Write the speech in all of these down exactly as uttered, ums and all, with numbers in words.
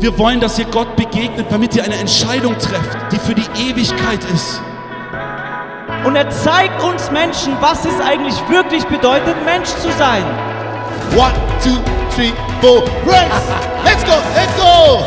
Wir wollen, dass ihr Gott begegnet, damit ihr eine Entscheidung trefft, die für die Ewigkeit ist. Und er zeigt uns Menschen, was es eigentlich wirklich bedeutet, Mensch zu sein. One, two, three, four, race! Let's go, let's go!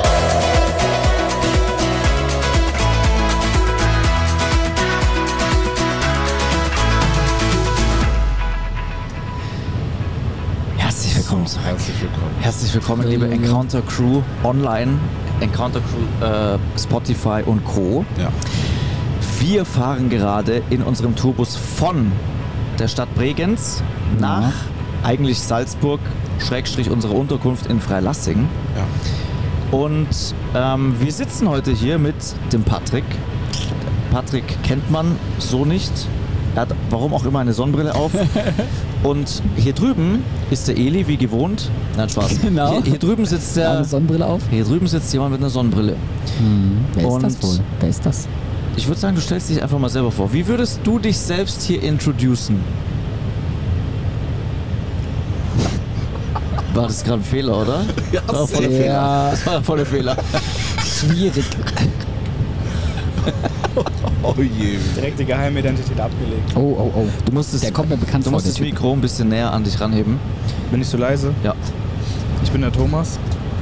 Herzlich willkommen zurück. Herzlich willkommen. Herzlich willkommen, liebe Encounter Crew online, Encounter Crew, äh, Spotify und Co. Ja. Wir fahren gerade in unserem Tourbus von der Stadt Bregenz nach eigentlich Salzburg, Schrägstrich unsere Unterkunft in Freilassing. Ja. Und ähm, wir sitzen heute hier mit dem Patrick. Patrick kennt man so nicht. Er hat warum auch immer eine Sonnenbrille auf. Und hier drüben ist der Eli wie gewohnt. Nein, Spaß. Genau. Hier, hier drüben sitzt der. Eine Sonnenbrille auf. Hier drüben sitzt jemand mit einer Sonnenbrille. Hm. Wer Und ist das wohl? Wer ist das? ich würde sagen, du stellst dich einfach mal selber vor. Wie würdest du dich selbst hier introducen? War das gerade ein Fehler, oder? Ja, das war voll der sehr. Fehler. Das war voll der Fehler. Schwierig. Oh je. Direkt die Geheimidentität abgelegt. Oh, oh, oh. Du musst das, Der kommt mir bekannt du vor, musst der das Typ. Mikro ein bisschen näher an dich ranheben. Bin ich so leise? Ja. Ich bin der Thomas.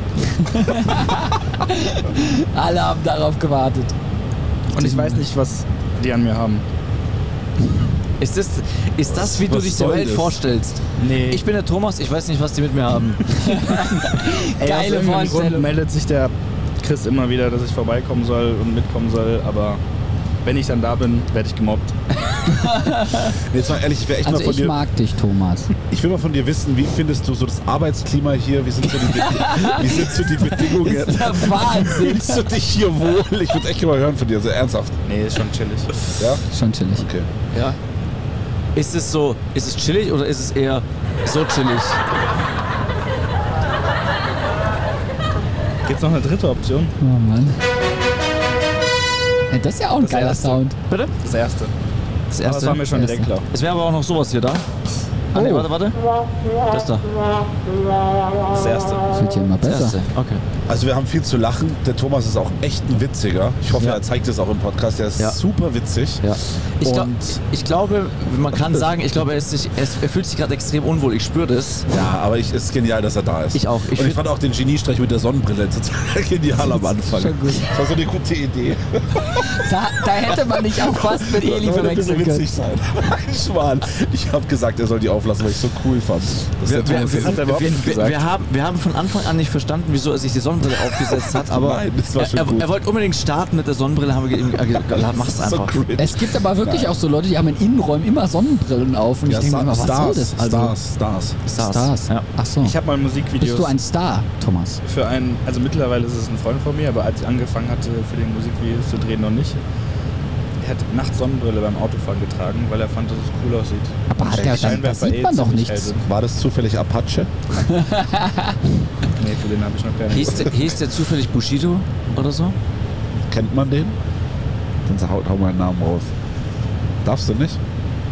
Alle haben darauf gewartet. Und ich weiß nicht, was die an mir haben. Ist das, ist das wie du was dich der soll Welt das? vorstellst? Nee. Ich bin der Thomas, ich weiß nicht, was die mit mir haben. Ey, Geile aus irgendeinem Grund Vorstellung. meldet sich der Chris immer wieder, dass ich vorbeikommen soll und mitkommen soll, aber wenn ich dann da bin, werde ich gemobbt. Nee, jetzt mal ehrlich, ich wäre echt Also mal von ich dir. mag dich, Thomas. Ich will mal von dir wissen, wie findest du so das Arbeitsklima hier? Wie sind so die, Be wie sind so die Bedingungen? Das ist der Wahnsinn. Fühlst du dich hier wohl? Ich würde echt mal hören von dir, so ernsthaft. Nee, ist schon chillig. Ja? Schon chillig. Okay. Ja. Ist es so, ist es chillig oder ist es eher so chillig? Gibt's noch eine dritte Option? Oh Mann. Ja, das ist ja auch ein Das geiler erste. Sound. Bitte? Das erste. Das Aber das erste. war mir schon Erste. direkt klar. Es wäre aber auch noch sowas hier da. Ah, nee, Oh. warte, warte. Das da. Das erste. Das wird ja immer Das besser. erste. Okay. Also wir haben viel zu lachen. Der Thomas ist auch echt ein Witziger. Ich hoffe, Ja. er zeigt es auch im Podcast. Der ist Ja. super witzig. Ja. Ich, glaub, Und- ich glaube, man kann sagen, ich glaube, er, ist sich, er, ist, er fühlt sich gerade extrem unwohl. Ich spüre das. Ja, aber ich, es ist genial, dass er da ist. Ich auch. Ich Und ich find- fand auch den Geniestreich mit der Sonnenbrille total genial am Anfang. schon gut. Das war so eine gute Idee. Da, da hätte man nicht auch fast mit Eli Das soll ein bisschen verwechseln witzig können. sein. Nein, Schwan. Ich habe gesagt, er soll die auflassen, weil ich so cool fand. Das Wir, ist der wir, Thomas wir, jetzt- hat er überhaupt wir, nicht wir, gesagt. wir, haben, wir haben von Anfang an nicht verstanden, wieso er sich die Sonnenbrille aufgesetzt hat, aber Nein, das war schon er, gut. er wollte unbedingt starten mit der Sonnenbrille, haben wir ihm gesagt, mach's so einfach. cringe. Es gibt aber wirklich auch so Leute, die haben in Innenräumen immer Sonnenbrillen auf. Und Ja, ich denke mir immer, was Stars, soll das? Also, Stars, Stars. Stars. Stars. Ja. Ach so. Ich habe mal Musikvideos Bist du ein Star, Thomas? für einen, also mittlerweile ist es ein Freund von mir, aber als ich angefangen hatte, für den Musikvideos zu drehen, noch nicht. Er hat nachts Sonnenbrille beim Autofahren getragen, weil er fand, dass es cool aussieht. Aber hat Die der dann, da Scheinwerfer sieht eh man doch ziemlich nichts. hell sind. War das zufällig Apache? Nee, für den habe ich noch keine. Hieß der, hieß der zufällig Bushido oder so? Kennt man den? Dann sag, hau, hau mal einen Namen raus. Darfst du nicht?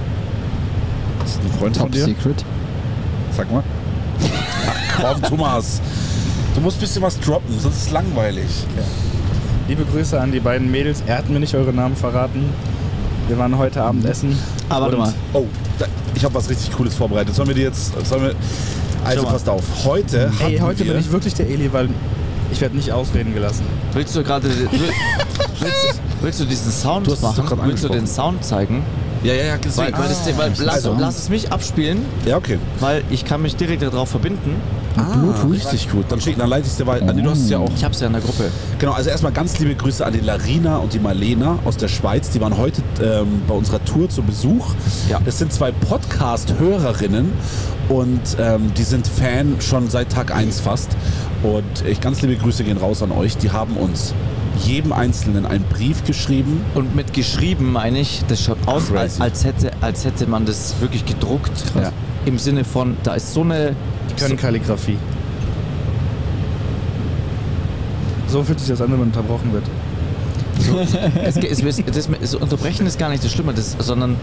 Das ist ein Freund von Top dir? Secret. Sag mal. Ach, komm, Thomas. Du musst ein bisschen was droppen, sonst ist es langweilig. Liebe Grüße an die beiden Mädels. Er hat mir nicht eure Namen verraten. Wir waren heute Abend essen. Ah, warte Und mal. Oh, da, ich habe was richtig Cooles vorbereitet. Sollen wir die jetzt... Sollen wir, also Schau mal. passt auf. Heute Ey, hatten heute wir, bin ich wirklich der Eli, weil ich werde nicht ausreden gelassen. Willst du gerade will, willst, willst du diesen Sound Du hast es doch machen? gerade Willst du den angesprochen. Sound zeigen? Ja, ja, ja, Weil, weil, das, weil lass, Also. lass es mich abspielen, Ja, okay. weil ich kann mich direkt darauf verbinden. Ah, richtig gut. Dann, schick, dann leite ich es dir weiter. Ah, nee, du hast es ja auch. Ich hab's ja in der Gruppe. Genau, also erstmal ganz liebe Grüße an die Larina und die Marlena aus der Schweiz. Die waren heute ähm, bei unserer Tour zu Besuch. Ja. Das sind zwei Podcast-Hörerinnen und ähm, die sind Fan schon seit Tag eins fast. Und ich ganz liebe Grüße gehen raus an euch. Die haben uns jedem Einzelnen einen Brief geschrieben. Und mit geschrieben meine ich, das schaut aus, als, Crazy. als, hätte, als hätte man das wirklich gedruckt. Ja. Im Sinne von, da ist so eine... Die können Kalligrafie. So fühlt sich das an, wenn man unterbrochen wird. So, es, es, es, das, das Unterbrechen ist gar nicht das Schlimme, das, sondern...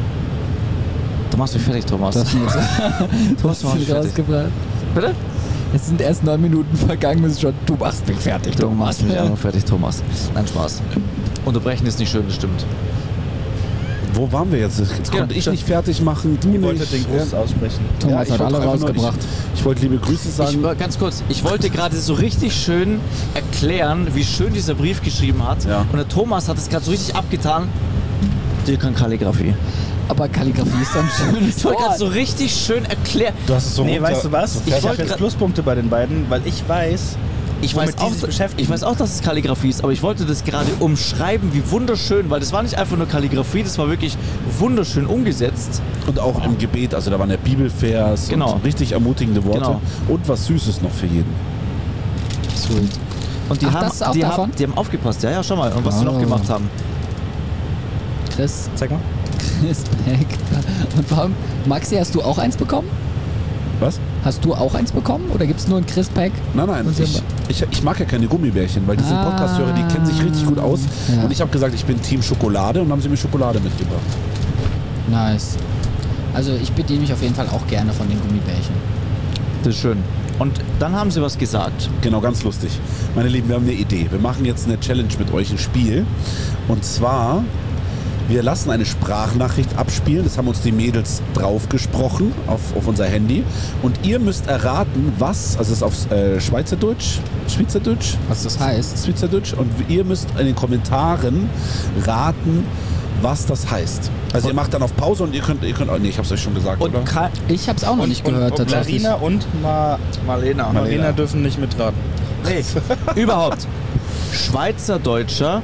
Du machst mich fertig, Thomas. Das hast du jetzt Thomas, du machst mich fertig. rausgebracht. Bitte? Es sind erst neun Minuten vergangen, ist schon, du machst mich fertig, Du Thomas. machst mich einfach fertig, Thomas. Nein, Spaß. Unterbrechen ist nicht schön, das stimmt. Wo waren wir jetzt? Jetzt Ja, konnte ich schon. nicht fertig machen, du Ihr nicht. wolltet den Gruß aussprechen. Thomas ich hat wollte alle einfach nur- rausgebracht. Ich, ich wollte liebe Grüße Ich, sagen. war- ganz kurz, ich wollte gerade so richtig schön erklären, wie schön dieser Brief geschrieben hat. Ja. Und der Thomas hat es gerade so richtig abgetan. Der kann Kalligrafie. Aber Kalligrafie ist ein schönes Ich wollte gerade Wort. so richtig schön erklären. Du hast es so Nee, runter- weißt du was? so Ich fertig- habe jetzt grad- Pluspunkte bei den beiden, weil ich weiß, Ich womit weiß, die auch, sich beschäftigen. ich weiß auch, dass es Kalligrafie ist, aber ich wollte das gerade umschreiben, wie wunderschön, weil das war nicht einfach nur Kalligrafie, das war wirklich wunderschön umgesetzt. Und auch im Gebet, also da waren der Bibelvers Genau. und richtig ermutigende Worte. Genau. Und was Süßes noch für jeden. Sweet. Und die, Ach, haben, das ist auch die, davon? haben, die haben aufgepasst, ja, ja, schau mal, und was sie Oh. noch gemacht haben. Chris, Zeig mal. Respekt. Und warum, Maxi, hast du auch eins bekommen? Was? Hast du auch eins bekommen? Oder gibt es nur ein Chris-Pack? Nein, nein, Und sie ich, haben- ich, ich mag ja keine Gummibärchen, weil die sind Ah. Podcast-Hörer, die kennen sich richtig gut aus. Ja. Und ich habe gesagt, ich bin Team Schokolade und haben sie mir Schokolade mitgebracht. Nice. Also ich bediene mich auf jeden Fall auch gerne von den Gummibärchen. Das ist schön. Und dann haben sie was gesagt. Genau, ganz lustig. Meine Lieben, wir haben eine Idee. Wir machen jetzt eine Challenge mit euch, ein Spiel. Und zwar, wir lassen eine Sprachnachricht abspielen. Das haben uns die Mädels draufgesprochen auf, auf unser Handy. Und ihr müsst erraten, was, also es ist auf äh, Schweizerdeutsch, Schweizerdeutsch, Was das heißt? Schweizerdeutsch. Und ihr müsst in den Kommentaren raten, was das heißt. Also ihr macht dann auf Pause und ihr könnt, ihr könnt, oh nee, ich hab's euch schon gesagt, Und oder? Ka Ich habe es auch noch nicht gehört und tatsächlich. Larina und Ma Marlena. Marlena dürfen nicht mitraten. Nee, überhaupt. Schweizerdeutscher,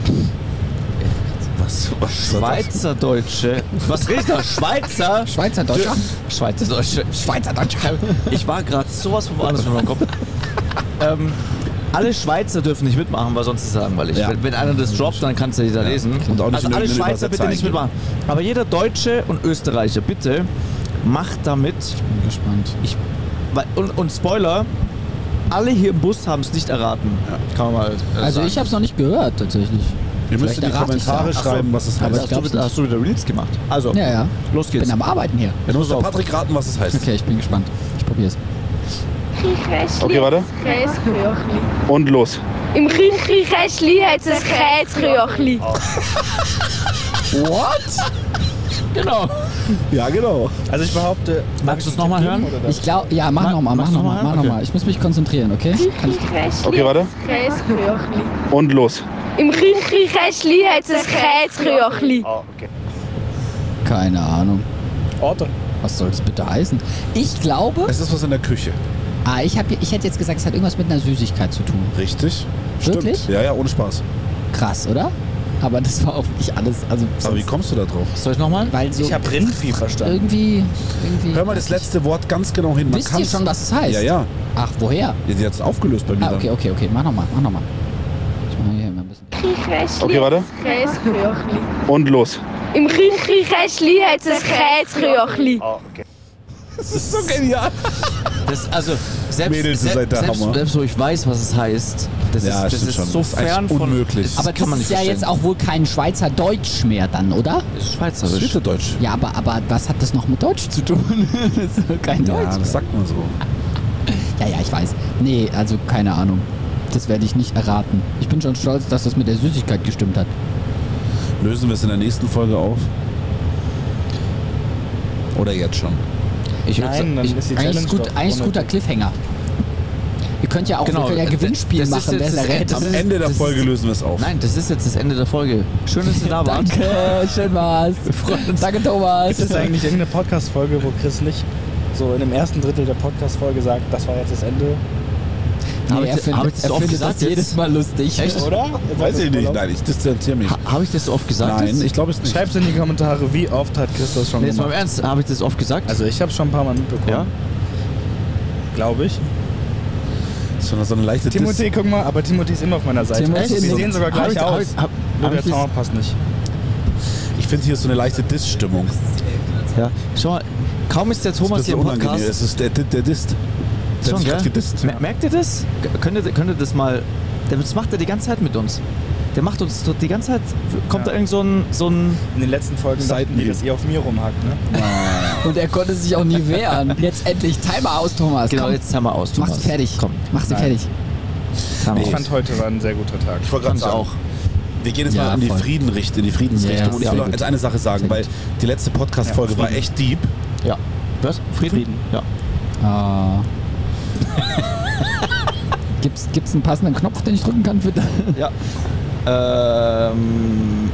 Was? was Schweizerdeutsche, was redet da? Schweizer, Schweizerdeutscher? Schweizerdeutsche, Schweizerdeutscher. Ich war gerade sowas von woanders mit meinem Kopf. ähm, alle Schweizer dürfen nicht mitmachen, weil sonst ist es langweilig. Ja. Wenn, wenn einer das droppt, dann kannst du jeder lesen. Und auch nicht also in alle irgendeine Schweizer bitte Übersetzer nicht mitmachen. Aber jeder Deutsche und Österreicher, bitte macht damit. Bin gespannt. Ich, weil, und, und Spoiler, alle hier im Bus haben es nicht erraten. Kann man mal äh, Also sagen. ich habe es noch nicht gehört tatsächlich. Ihr müsst in die errate ich's Kommentare ja. Ach so. schreiben, was es Aber heißt. ich hast, glaub's du, nicht. hast du wieder Reels gemacht? Also, Ja, ja. los Ich geht's. bin am Arbeiten hier. Jetzt muss der auf. Patrick raten, was es heißt. Okay, ich bin gespannt. Ich probier's. Okay, warte. Käseküchli. Und los. Im Küchenkästchen hat es ein Käseküchli. What? Genau. Ja, genau. Also ich behaupte... Magst du es nochmal hören? Ich glaube, ja, mach Ma- nochmal, mach magst du noch nochmal, mal mach hören? nochmal. Ich muss mich konzentrieren, okay? Kann ich Küchenkästchen warte. Käseküchli. Und los. Im Küchenkästchen hat es ein Käseküchli. Keine Ahnung. Orte. Was soll das bitte heißen? Ich glaube, Es ist was in der Küche. ah, ich, hab, ich hätte jetzt gesagt, es hat irgendwas mit einer Süßigkeit zu tun. Richtig? Wirklich? Stimmt. Ja, ja, ohne Spaß. Krass, oder? Aber das war auch nicht alles. Also, Aber wie kommst du da drauf? Soll ich nochmal? weil so Ich habe Rindvieh verstanden. irgendwie, irgendwie. Hör mal das letzte Wort ganz genau hin. Man Wisst ihr kann's- schon, was es heißt? Ja, ja. Ach, woher? Ja, die hat es aufgelöst bei mir. Ah, dann. okay, okay, okay. Mach nochmal, mach nochmal. Ich mach hier mal ein bisschen. Küchenkästchen Okay, warte. Käseküchli. Und los. Im Küchenkästchen hat es ein Käseküchli. Das ist so genial. Das, also, selbst, Mädels, ihr se- seid der selbst, Hammer. selbst wo ich weiß, was es heißt, das Ja, ist, das stimmt ist schon. so Das ist eigentlich fern von... unmöglich. Das Aber kann das man ist nicht ja jetzt verstehen. auch wohl kein Schweizerdeutsch mehr dann, oder? Das ist Das ist Schweizerisch. Schweizerdeutsch. Ja, aber, aber was hat das noch mit Deutsch zu tun? Das ist doch kein Deutsch. Ja, das sagt man so. Ja, ja, ich weiß. Nee, also keine Ahnung. Das werde ich nicht erraten. Ich bin schon stolz, dass das mit der Süßigkeit gestimmt hat. Lösen wir es in der nächsten Folge auf? Oder jetzt schon? Ich würd Nein, dann Ich, ist die eigentlich Challenge ist gut, doch eigentlich ist guter Cliffhanger. Ihr könnt ja auch Genau, wir können ja äh, Gewinnspiel das ist machen, wer jetzt es das errät. Das Am ist- Ende der das Folge ist- lösen wir es auf. Nein, das ist jetzt das Ende der Folge. Schön, dass ihr da wart. Danke, schön war's. Danke, Thomas. Gibt es eigentlich irgendeine Podcast-Folge, wo Chris nicht so in dem ersten Drittel der Podcast-Folge sagt, das war jetzt das Ende? Hab Nee, ich er das- findet, hab ich das er oft findet gesagt das jedes jetzt? Mal lustig. Echt? Oder? Weiß ich nicht. Nein, ich distanziere mich. Ha, Habe ich das so oft gesagt? Nein, jetzt? ich glaube es nicht. Schreibt in die Kommentare, wie oft hat Chris das schon Nee, jetzt mal im gemacht. Ernst, habe ich das oft gesagt? Also ich habe schon ein paar Mal mitbekommen. ja? Glaube ich. So eine, so eine leichte Timothy, guck mal, aber Timothy ist immer auf meiner Seite. Timothy Wir ist- sehen sogar Hab gleich ich- hab aus. ich- hab- Nur hab der ich das- Zaun passt nicht. Ich finde hier ist so eine leichte Diss-Stimmung. Ja. Schau mal, kaum ist der Das ist ein Thomas hier bisschen im unangenehm. Podcast. Es ist der, der, der Dist. Der Schon, hat sich gell? grad gedisst. Mer- Merkt ihr das? K- Könnt ihr, könnt ihr das mal... Das macht er die ganze Zeit mit uns. der macht uns die ganze Zeit, kommt ja. da irgend so ein, so ein... In den letzten Folgen dachten die, dass ihr auf mir rumhackt, ne? Und er konnte sich auch nie wehren. Jetzt endlich, Timer aus, Thomas. Genau, komm. jetzt Timer aus, Thomas. Mach sie fertig. Komm. Mach sie Nein. fertig. Timer Ich aus. fand, heute war ein sehr guter Tag. Ich wollte gerade sagen, auch. wir gehen jetzt Ja, mal in die voll. Friedenricht, in die Friedensrichtung. Ja, und ich sehr will noch gut. jetzt eine Sache sagen, Sehr weil gut. die letzte Podcast-Folge Ja, war Frieden. echt deep. Ja. Was? Frieden? Frieden. Ja. Ah. gibt's, gibt's einen passenden Knopf, den ich drücken kann für das? Ja. Ähm...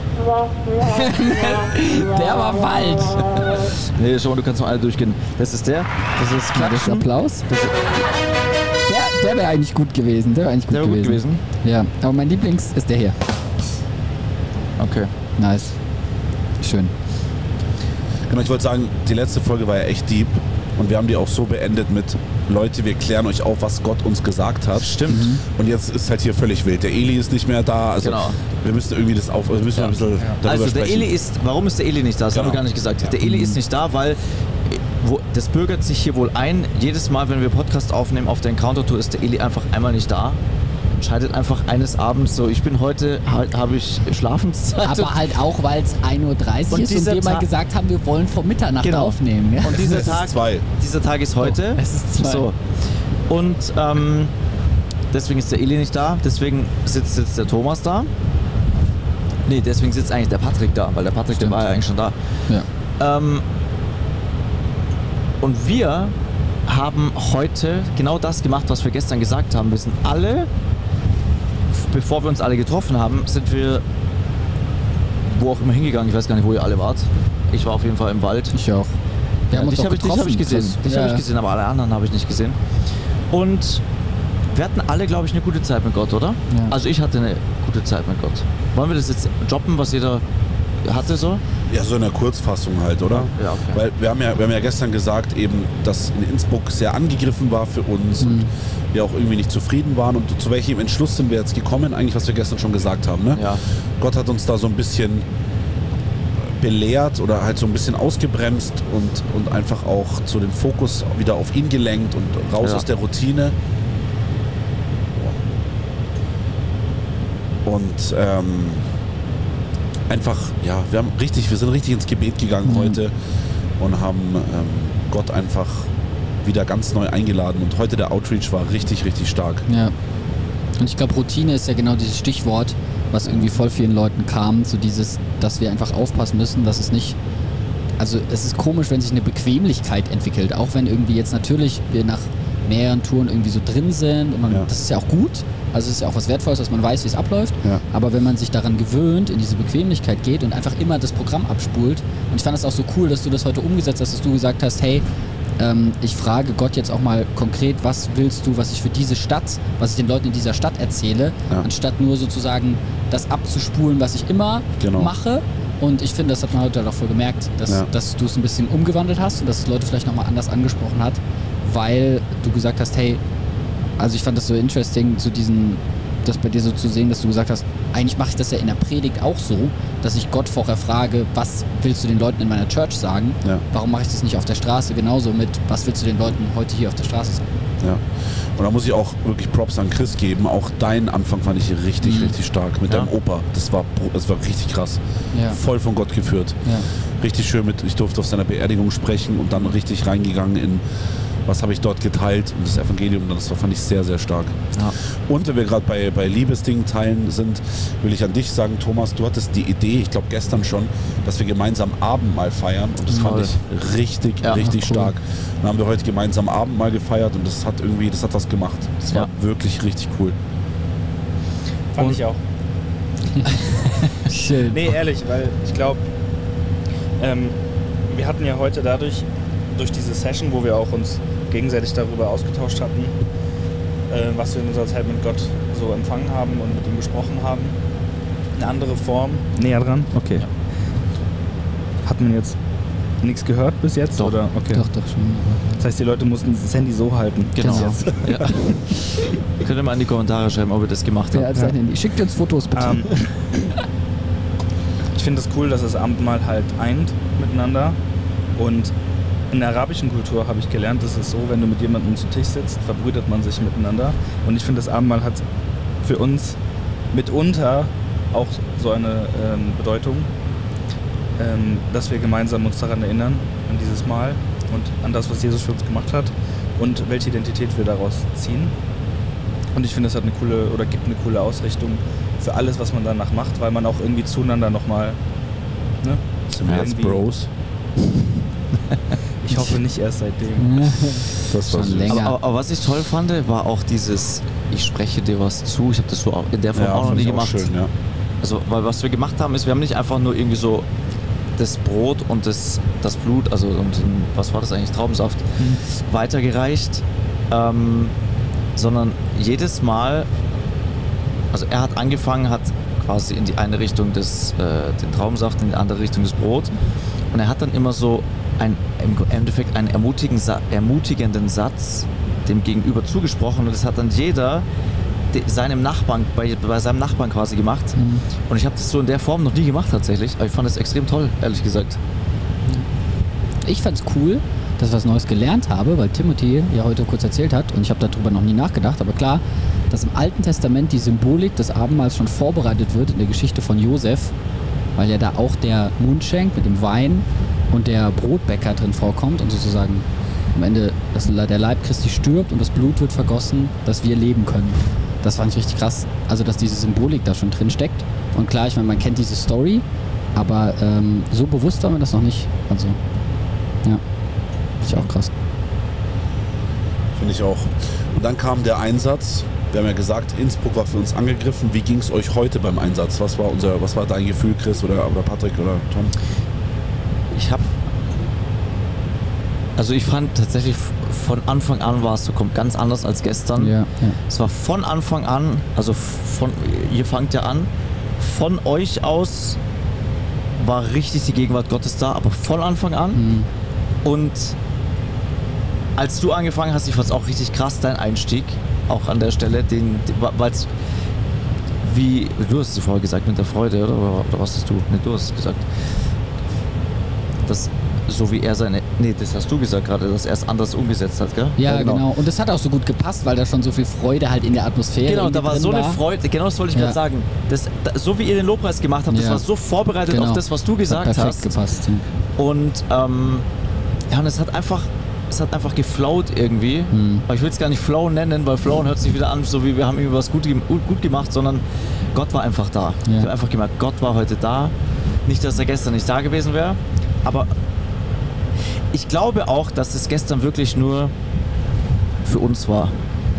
Der war falsch. Nee, schau mal, du kannst noch alle durchgehen. Das ist der. Das ist Ja, das ist Klatschen. Applaus. Das ist, Der, der wäre eigentlich gut gewesen. Der wäre eigentlich gut, der war gut gewesen. gewesen. Ja, aber mein Lieblings ist der hier. Okay. Nice. Schön. Genau, ich wollte sagen, die letzte Folge war ja echt deep. Und wir haben die auch so beendet mit, Leute, wir klären euch auf, was Gott uns gesagt hat. Stimmt. Mhm. Und jetzt ist halt hier völlig wild. Der Eli ist nicht mehr da. Also Genau. wir müssen irgendwie das auf, wir müssen Ja. ein bisschen darüber Also der sprechen. Eli ist, warum ist der Eli nicht da? Das haben wir Genau. gar nicht gesagt. Der Eli ist nicht da, weil äh, wo, das bürgert sich hier wohl ein. Jedes Mal, wenn wir Podcast aufnehmen auf der Encounter-Tour, ist der Eli einfach einmal nicht da. Entscheidet einfach eines Abends so, ich bin heute, halt, habe ich Schlafenszeit. Aber halt auch, weil es ein Uhr dreißig Und ist und dieser wir mal Tag- gesagt haben, wir wollen vor Mitternacht Genau. aufnehmen. Ja? Und dieser Es ist Tag, zwei. dieser Tag ist heute. Oh, es ist zwei. So. Und ähm, deswegen ist der Eli nicht da, deswegen sitzt jetzt der Thomas da. Nee, deswegen sitzt eigentlich der Patrick da, weil der Patrick, der Stimmt. war ja eigentlich schon da. Ja. Ähm, und wir haben heute genau das gemacht, was wir gestern gesagt haben. Wir sind alle, f- bevor wir uns alle getroffen haben, sind wir wo auch immer hingegangen. Ich weiß gar nicht, wo ihr alle wart. Ich war auf jeden Fall im Wald. Ich auch. Wir Ja, haben uns dich auch habe ich, dich getroffen. hab ich gesehen. Krass. Dich Ja, habe ja. ich gesehen, aber alle anderen habe ich nicht gesehen. Und wir hatten alle, glaube ich, eine gute Zeit mit Gott, oder? Ja. Also ich hatte eine gute Zeit mit Gott. Wollen wir das jetzt droppen, was jeder hatte so? Ja, so in der Kurzfassung halt, oder? Ja, okay. Weil wir haben, ja, wir haben ja gestern gesagt, eben, dass in Innsbruck sehr angegriffen war für uns Mhm. und wir auch irgendwie nicht zufrieden waren. Und zu welchem Entschluss sind wir jetzt gekommen, eigentlich, was wir gestern schon gesagt haben. Ne? Ja. Gott hat uns da so ein bisschen belehrt oder halt so ein bisschen ausgebremst und, und einfach auch so den Fokus wieder auf ihn gelenkt und raus Ja. aus der Routine. Und ähm, einfach, ja, wir haben richtig, wir sind richtig ins Gebet gegangen Mhm. heute und haben ähm, Gott einfach wieder ganz neu eingeladen. Und heute der Outreach war richtig, richtig stark. Ja. Und ich glaube, Routine ist ja genau dieses Stichwort, was irgendwie voll vielen Leuten kam, so dieses, dass wir einfach aufpassen müssen, dass es nicht, also es ist komisch, wenn sich eine Bequemlichkeit entwickelt, auch wenn irgendwie jetzt natürlich wir nach mehreren Touren irgendwie so drin sind und man, Ja. das ist ja auch gut, also es ist ja auch was Wertvolles, dass man weiß, wie es abläuft, Ja. aber wenn man sich daran gewöhnt, in diese Bequemlichkeit geht und einfach immer das Programm abspult, und ich fand es auch so cool, dass du das heute umgesetzt hast, dass du gesagt hast, hey, ähm, ich frage Gott jetzt auch mal konkret, was willst du, was ich für diese Stadt, was ich den Leuten in dieser Stadt erzähle, Ja. anstatt nur sozusagen das abzuspulen, was ich immer Genau. mache. Und ich finde, das hat man heute halt auch voll gemerkt, dass, Ja. dass du es ein bisschen umgewandelt hast und dass es Leute vielleicht nochmal anders angesprochen hat, weil du gesagt hast, hey, also ich fand das so interesting, so diesen, das bei dir so zu sehen, dass du gesagt hast, eigentlich mache ich das ja in der Predigt auch so, dass ich Gott vorher frage, was willst du den Leuten in meiner Church sagen? Ja. Warum mache ich das nicht auf der Straße genauso mit, was willst du den Leuten heute hier auf der Straße sagen? Ja. Und da muss ich auch wirklich Props an Chris geben. Auch deinen Anfang fand ich richtig, Mhm. richtig stark. Mit Ja. deinem Opa. Das war, das war richtig krass. Ja. Voll von Gott geführt. Ja. Richtig schön mit, ich durfte auf seiner Beerdigung sprechen und dann richtig reingegangen in, was habe ich dort geteilt und das Evangelium. Das war, fand ich sehr, sehr stark. Ja. Und wenn wir gerade bei, bei Liebesdingen teilen sind, will ich an dich sagen, Thomas, du hattest die Idee, ich glaube gestern schon, dass wir gemeinsam Abendmahl feiern und das fand Voll. ich richtig, Ja, richtig cool. stark. Dann haben wir heute gemeinsam Abendmahl gefeiert und das hat irgendwie, das hat was gemacht. Das war Ja. wirklich richtig cool. Fand Und- ich auch. Schön. Nee, ehrlich, weil ich glaube, ähm, wir hatten ja heute dadurch, durch diese Session, wo wir auch uns gegenseitig darüber ausgetauscht hatten, äh, was wir in unserer Zeit mit Gott so empfangen haben und mit ihm gesprochen haben, eine andere Form. Näher dran? Okay. Hat man jetzt nichts gehört bis jetzt? Doch. Oder? Okay. Doch, doch schon. Das heißt, die Leute mussten das Handy so halten. Genau. Genau. Ja. Könnt ihr mal in die Kommentare schreiben, ob ihr das gemacht Wer habt. hat sein Handy? Schickt uns Fotos bitte. Ähm, ich finde es cool, dass das Abendmahl halt eint miteinander. Und in der arabischen Kultur habe ich gelernt, dass es so, wenn du mit jemandem zu Tisch sitzt, verbrüdert man sich miteinander. Und ich finde, das Abendmahl hat für uns mitunter auch so eine ähm, Bedeutung, ähm, dass wir gemeinsam uns daran erinnern, an dieses Mal und an das, was Jesus für uns gemacht hat und welche Identität wir daraus ziehen. Und ich finde, es hat eine coole oder gibt eine coole Ausrichtung für alles, was man danach macht, weil man auch irgendwie zueinander nochmal, ne? Sind wir jetzt irgendwie- Bros? Ich hoffe nicht erst seitdem. Das war Schon süß. länger. Aber, aber was ich toll fand, war auch dieses, ich spreche dir was zu. Ich habe das so auch in der Form Ja, auch noch fand nie ich auch gemacht. schön, ja. Also, weil was wir gemacht haben, ist, wir haben nicht einfach nur irgendwie so das Brot und das, das Blut, also und, was war das eigentlich, Traubensaft, weitergereicht, ähm, sondern jedes Mal, also er hat angefangen, hat quasi in die eine Richtung des, äh, den Traubensaft, in die andere Richtung das Brot und er hat dann immer so ein, im Endeffekt einen ermutigen, Sa- ermutigenden Satz dem Gegenüber zugesprochen und das hat dann jeder de- seinem Nachbarn, bei, bei seinem Nachbarn quasi gemacht. Mhm. Und ich habe das so in der Form noch nie gemacht tatsächlich, aber ich fand das extrem toll, ehrlich gesagt. Ich fand's cool, dass ich was Neues gelernt habe, weil Timothy ja heute kurz erzählt hat und ich habe darüber noch nie nachgedacht, aber klar, dass im Alten Testament die Symbolik des Abendmahls schon vorbereitet wird in der Geschichte von Josef, weil ja da auch der Mundschenk mit dem Wein und der Brotbäcker drin vorkommt und sozusagen am Ende dass der Leib Christi stirbt und das Blut wird vergossen, dass wir leben können. Das fand ich richtig krass, also dass diese Symbolik da schon drin steckt. Und klar, ich meine, man kennt diese Story, aber ähm, so bewusst war mir das noch nicht. Also, ja, ist ja auch krass. Finde ich auch. Und dann kam der Einsatz. Wir haben ja gesagt, Innsbruck war für uns angegriffen. Wie ging es euch heute beim Einsatz? Was war unser, was war dein Gefühl, Chris oder, oder Patrick oder Tom? Ich habe, also ich fand tatsächlich f- von Anfang an war es so kommt ganz anders als gestern. Ja, ja. Es war von Anfang an, also von, ihr fangt ja an, von euch aus war richtig die Gegenwart Gottes da, aber von Anfang an. Mhm. Und als du angefangen hast, ich fand es auch richtig krass, dein Einstieg, auch an der Stelle, den, weil es, wie, du hast es vorher gesagt, mit der Freude, oder? Oder was hast du? Nee, du hast es gesagt. Das, so wie er seine, nee, das hast du gesagt gerade, dass er es anders umgesetzt hat, gell? Ja, genau. Und das hat auch so gut gepasst, weil da schon so viel Freude halt in der Atmosphäre Genau, da irgendwie war drin so eine Freude, genau das wollte ich Ja. gerade sagen. Das, da, so wie ihr den Lobpreis gemacht habt, das Ja. war so vorbereitet Genau. auf das, was du Hat gesagt perfekt hast. gepasst. Ja. Und, ähm, ja, und es hat einfach, es hat einfach geflaut irgendwie. Mhm. Aber ich will es gar nicht flow nennen, weil flowen hört sich wieder an, so wie wir haben irgendwie was gut, gem- gut gemacht, sondern Gott war einfach da. Ja. Ich habe einfach gemerkt, Gott war heute da. Nicht, dass er gestern nicht da gewesen wäre, aber ich glaube auch, dass es gestern wirklich nur für uns war.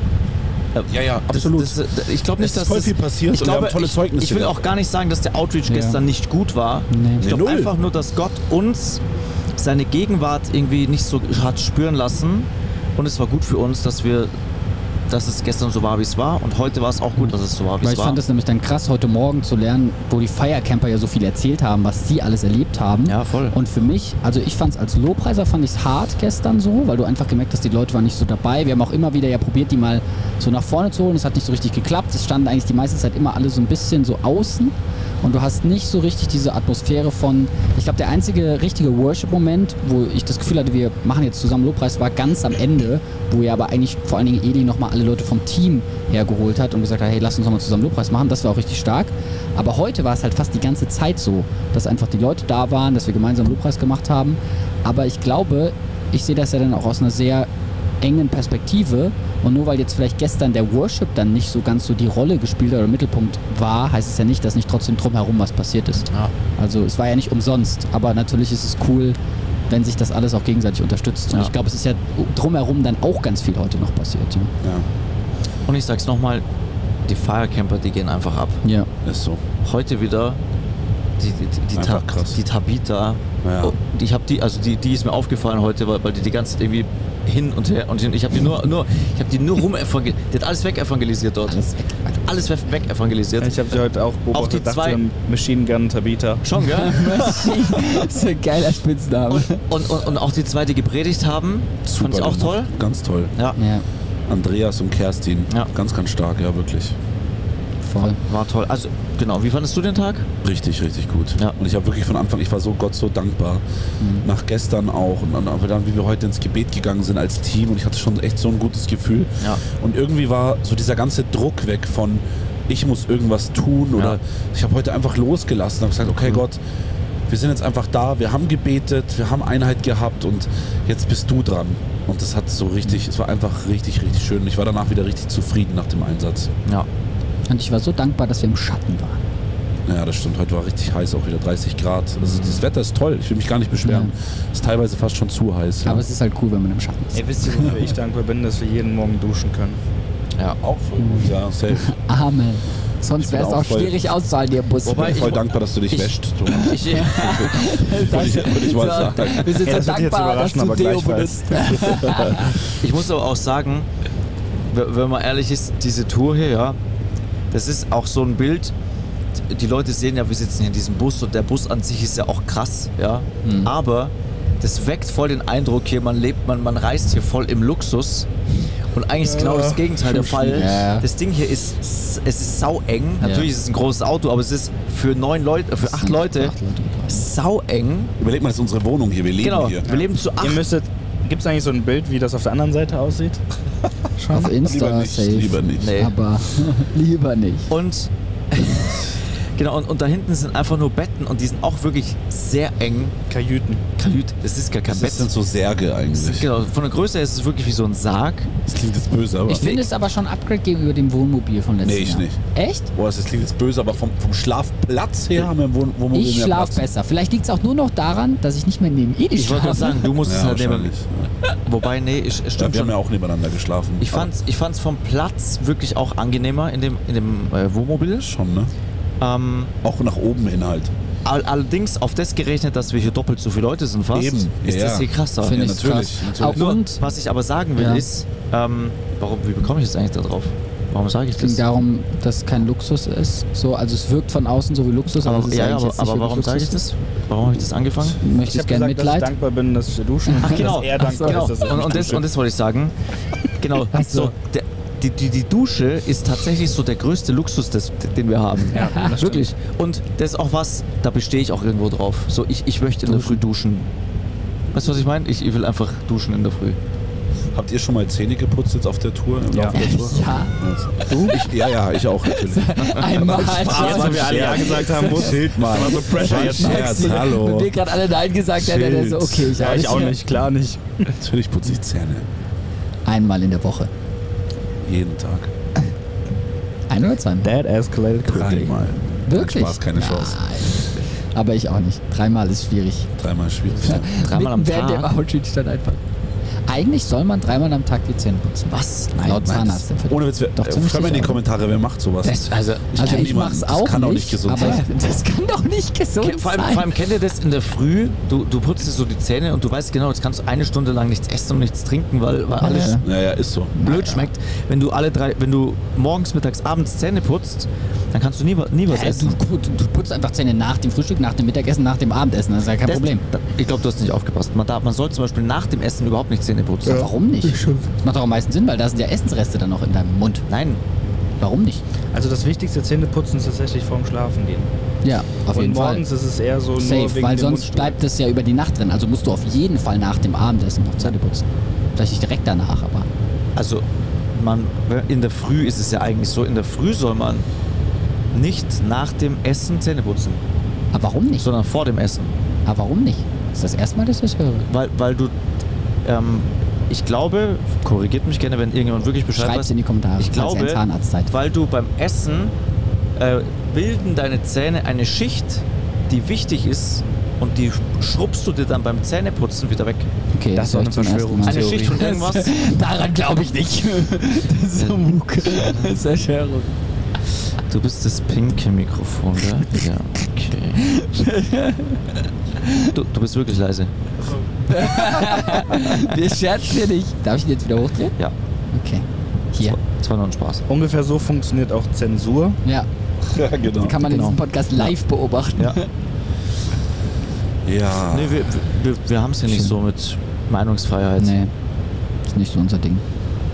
Ja, ja, Das- absolut. Das, das, ich glaube nicht, Es ist dass voll das, viel passiert ich und wir glaube, haben tolle ich, Zeugnisse ich will gehabt. auch gar nicht sagen, dass der Outreach Ja. gestern nicht gut war. Nee. Ich glaube null. einfach nur, dass Gott uns seine Gegenwart irgendwie nicht so hat spüren lassen und es war gut für uns, dass wir, dass es gestern so war, wie es war und heute war es auch gut, dass es so war, wie Weil es ich war. fand es nämlich dann krass, heute Morgen zu lernen, wo die Firecamper ja so viel erzählt haben, was sie alles erlebt haben. Ja, voll. Und für mich, also ich fand es als Lobpreiser, fand ich es hart gestern so, weil du einfach gemerkt hast, die Leute waren nicht so dabei. Wir haben auch immer wieder ja probiert, die mal so nach vorne zu holen. Es hat nicht so richtig geklappt. Es standen eigentlich die meiste Zeit immer alle so ein bisschen so außen. Und du hast nicht so richtig diese Atmosphäre von, ich glaube, der einzige richtige Worship-Moment, wo ich das Gefühl hatte, wir machen jetzt zusammen Lobpreis, war ganz am Ende, wo ja aber eigentlich vor allen Dingen Eli nochmal alle Leute vom Team hergeholt hat und gesagt hat, hey, lass uns nochmal zusammen Lobpreis machen. Das war auch richtig stark. Aber heute war es halt fast die ganze Zeit so, dass einfach die Leute da waren, dass wir gemeinsam Lobpreis gemacht haben. Aber ich glaube, ich sehe das ja dann auch aus einer sehr engen Perspektive und nur weil jetzt vielleicht gestern der Worship dann nicht so ganz so die Rolle gespielt hat oder Mittelpunkt war, heißt es ja nicht, dass nicht trotzdem drumherum was passiert ist. Ja. Also es war ja nicht umsonst, aber natürlich ist es cool, wenn sich das alles auch gegenseitig unterstützt. Und Ja. ich glaube, es ist ja drumherum dann auch ganz viel heute noch passiert. Ja, Und ich sag's nochmal, die Firecamper, die gehen einfach ab. Ja. ist so. Heute wieder die, die, die, die, Einfach Ta krass. die Tabitha, Ja. oh, die, ich habe die, also die, die ist mir aufgefallen heute, weil, weil die die ganze Zeit irgendwie hin und her und hin. Ich habe die nur, nur, ich habe die nur rum evangelisiert. Die hat alles weg evangelisiert dort. Alles weg, alles weg evangelisiert. Ich habe sie heute auch beobachtet, Auch die dachte, zwei- Machine Gun Tabitha. Schon, gell? Das ist ein geiler Spitzname. Und, und, und auch die zwei, die gepredigt haben, fand ich auch gemacht. toll. Ganz toll. Ja, Ja, Andreas und Kerstin. Ja. Ganz, ganz stark, ja, wirklich. voll. war toll. Also, genau, wie fandest du den Tag? Richtig, richtig gut. Ja. Und ich habe wirklich von Anfang, ich war so Gott so dankbar. Mhm. Nach gestern auch und dann, aber dann, wie wir heute ins Gebet gegangen sind als Team und ich hatte schon echt so ein gutes Gefühl. Ja. Und irgendwie war so dieser ganze Druck weg von, ich muss irgendwas tun oder Ja. ich habe heute einfach losgelassen und gesagt, okay Gott, wir sind jetzt einfach da, wir haben gebetet, wir haben Einheit gehabt und jetzt bist du dran. Und das hat so richtig, es war einfach richtig, richtig schön. Ich war danach wieder richtig zufrieden nach dem Einsatz. Ja. Und ich war so dankbar, dass wir im Schatten waren. Ja, das stimmt. Heute war richtig heiß, auch wieder dreißig Grad. Also das Wetter ist toll, ich will mich gar nicht beschweren. Ist teilweise fast schon zu heiß. Ja. Aber es ist halt cool, wenn man im Schatten ist. Ey, wisst ihr, wofür ich dankbar bin, dass wir jeden Morgen duschen können? Ja. auch voll gut. Ja, safe. Amen. Ich Sonst bin wäre es auch auch voll- schwierig auszuhalten, ihr Bus. Ich bin voll dankbar, dass du dich ich- wäscht, Thomas. Ich, Würde ich, würde ich mal sagen. Wir sind Ey, so das wird dich jetzt dankbar, dass überraschen, du aber Deo gleichfalls. benutzt. ich muss aber auch sagen, w- wenn man ehrlich ist, diese Tour hier, ja, das ist auch so ein Bild. Die Leute sehen ja, wir sitzen hier in diesem Bus und der Bus an sich ist ja auch krass, ja. Mhm. Aber das weckt voll den Eindruck hier, man lebt, man, man reist hier voll im Luxus. Und eigentlich ist genau das Gegenteil der Fall. Ja. Das Ding hier ist, s- es ist saueng. Natürlich ist es ein großes Auto, aber es ist für neun Leute, für acht Leute saueng. Überleg mal, das ist unsere Wohnung hier, wir leben Genau, hier. wir leben zu Ihr acht. müsstet. Gibt es eigentlich so ein Bild, wie das auf der anderen Seite aussieht? Schon? Auf Insta Lieber nicht, safe. lieber nicht. Nee. Aber lieber nicht. Und genau, und, und da hinten sind einfach nur Betten und die sind auch wirklich sehr eng. Kajüten. Kajüt, das ist gar kein Das Bett. sind so Särge eigentlich. Genau, von der Größe her ist es wirklich wie so ein Sarg. Das klingt jetzt böse, aber... Ich finde es aber schon ein Upgrade gegenüber dem Wohnmobil von letztem Nee, ich Jahr. nicht. Echt? Boah, das klingt jetzt böse, aber vom, vom Schlafplatz her haben wir im Wohn Wohnmobil Ich mehr schlafe Platz. besser. Vielleicht liegt es auch nur noch daran, dass ich nicht mehr neben Edi Ich wollte gerade schlafe. sagen, du musst es Ja, halt nehmen. wahrscheinlich. Ja. Wobei, nee, ich, Ja, stimmt wir haben schon. ja auch nebeneinander geschlafen. Ich fand's, ich fand's vom Platz wirklich auch angenehmer in dem, in dem äh, Wohnmobil. Aber schon, ne? Ähm, Auch nach oben hin halt. all, allerdings auf das gerechnet, dass wir hier doppelt so viele Leute sind fast, Eben, ist ja. das hier krasser. Finde Ja, ich natürlich, krass. natürlich. Auch Nur, und was ich aber sagen will Ja. ist, ähm, warum, wie bekomme ich jetzt eigentlich da drauf? Warum sage ich es ging das? darum, dass es kein Luxus ist. So, also es wirkt von außen so wie Luxus, aber, Aber, es ist ja, eigentlich aber, jetzt nicht aber wirklich warum sage ich Luxus. das? Warum habe ich das angefangen? Du Ich möchtest habe gerne gesagt, dass ich Mitleid. dankbar bin, dass wir duschen. Ach genau, Dass er dankbar genau. ist, dass er Und, und, das, und das wollte ich sagen. Genau, Ach so. so, der, die, die, die Dusche ist tatsächlich so der größte Luxus, des, den wir haben. Ja, das Wirklich. Und das ist auch was, da bestehe ich auch irgendwo drauf. So, ich, ich möchte in der Früh duschen. Weißt du, was ich meine? Ich, ich will einfach duschen in der Früh. Habt ihr schon mal Zähne geputzt jetzt auf der Tour? Im Ja. Laufe der Tour? Ja, Du? Ich, ja, ja, ich auch natürlich. einmal. Jetzt, wo wir alle Ja gesagt haben, muss Schild mal. war so Pressure jetzt. Scherz, hallo. Wenn wir gerade alle Nein gesagt hätten, dann so, okay, ich, Ja, ich auch nicht, klar nicht. Natürlich putze ich Zähne. Einmal in der Woche. Jeden Tag. Ein oder zweimal? That escalated quickly. Dreimal. Wirklich? Spaß, keine Chance. Nein. Aber ich auch nicht. Dreimal ist schwierig. Dreimal schwierig. Dreimal am Mitten während Tag. dem Outreach dann einfach. Eigentlich soll man dreimal am Tag die Zähne putzen. Was? Laut Zahnarzt. Ohne Witz, wer- Doch, äh, ziemlich schreibt mal in die sicher, Kommentare, wer macht sowas. Das, also, Ich Also kenn ich niemanden. mach's Das auch kann nicht, auch nicht gesund aber sein. das kann doch nicht gesund vor, allem, sein. vor allem kennt ihr das in der Früh, du, du putzt dir so die Zähne und du weißt genau, jetzt kannst du eine Stunde lang nichts essen und nichts trinken, weil, weil alles Ja. Ja, ja, ist so. blöd schmeckt. Wenn du alle drei, wenn du morgens, mittags, abends Zähne putzt, dann kannst du nie, wa- nie was Ja, essen. du, gut, du putzt einfach Zähne nach dem Frühstück, nach dem Mittagessen, nach dem Abendessen. Das ist ja kein Das- Problem. da- Ich glaube, du hast nicht aufgepasst. Man, darf, man soll zum Beispiel nach dem Essen überhaupt nicht Zähne putzen. Ja, warum nicht? Das macht doch am meisten Sinn, weil da sind ja Essensreste dann noch in deinem Mund. Nein. Warum nicht? Also das wichtigste Zähneputzen ist tatsächlich vorm Schlafen gehen. Ja, auf Und jeden Fall. morgens ist es eher so nur Safe, wegen weil dem sonst Mundstuhl. bleibt es ja über die Nacht drin. Also musst du auf jeden Fall nach dem Abendessen noch Zähne putzen. Vielleicht nicht direkt danach, aber Also, man, in der Früh ist es ja eigentlich so, in der Früh soll man nicht nach dem Essen Zähne putzen, aber warum nicht? sondern vor dem Essen. Aber warum nicht? Das ist das erste Mal, dass ich das höre. Weil, weil du, ähm, ich glaube, korrigiert mich gerne, wenn irgendjemand wirklich Bescheid Schreibt weiß. es in die Kommentare, Ich falls ihr glaube, einen Zahnarzt seid. weil du beim Essen äh, bilden deine Zähne eine Schicht, die wichtig ist und die schrubbst du dir dann beim Zähneputzen wieder weg. Okay, Das ist höre doch ich zum eine ersten Mal. Eine Schicht von irgendwas. Daran glaube ich nicht. Das ist so Mug. Das ist Verschwörung. Du bist das pinke Mikrofon, gell? Ja, okay. Du, du bist wirklich leise. Wir scherzen hier nicht. Darf ich ihn jetzt wieder hochdrehen? Ja, Okay. Hier. das war nur ein Spaß. Ungefähr so funktioniert auch Zensur. Ja, Ja, genau. kann man in Genau. diesem Podcast live beobachten. Ja. Ja. Nee, wir, wir, wir haben es ja nicht so mit Meinungsfreiheit. Nee, ist nicht so unser Ding.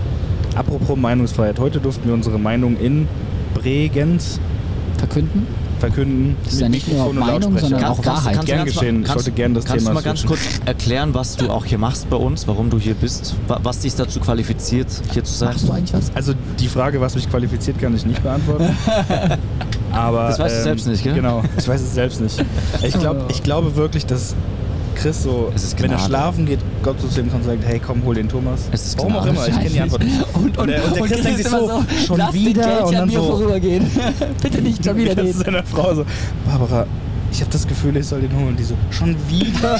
Apropos Meinungsfreiheit. Heute durften wir unsere Meinung in Bregenz Verkünden? verkünden. Das ist ja nicht nur Mikrofon und Meinung, Lautsprecher. sondern auch Wahrheit. Kannst, Gern kannst, geschehen. Ich kannst, wollte gern das kannst Thema du mal ganz switchen. kurz erklären, was du auch hier machst bei uns, warum du hier bist, wa- was dich dazu qualifiziert, hier zu sein? Machst du eigentlich was? Also die Frage, was mich qualifiziert, kann ich nicht beantworten. Aber, Das weißt du selbst nicht, gell? Genau, ich weiß es selbst nicht. Ich, glaub, ich glaube wirklich, dass Chris so, Es ist wenn er Gnade. schlafen geht, Gott zu ihm kommt und sagt, hey komm, hol den Thomas. Es ist Warum auch Gnade. immer, ich kenne die Antwort nicht. Und, Und der, und der Chris denkt sich so, schon lass wieder den und Kelch an dann mir so, vorübergehen. Bitte nicht schon wieder das den. ist seiner Frau so, Barbara, ich habe das Gefühl, ich soll den holen. Und die so, schon wieder?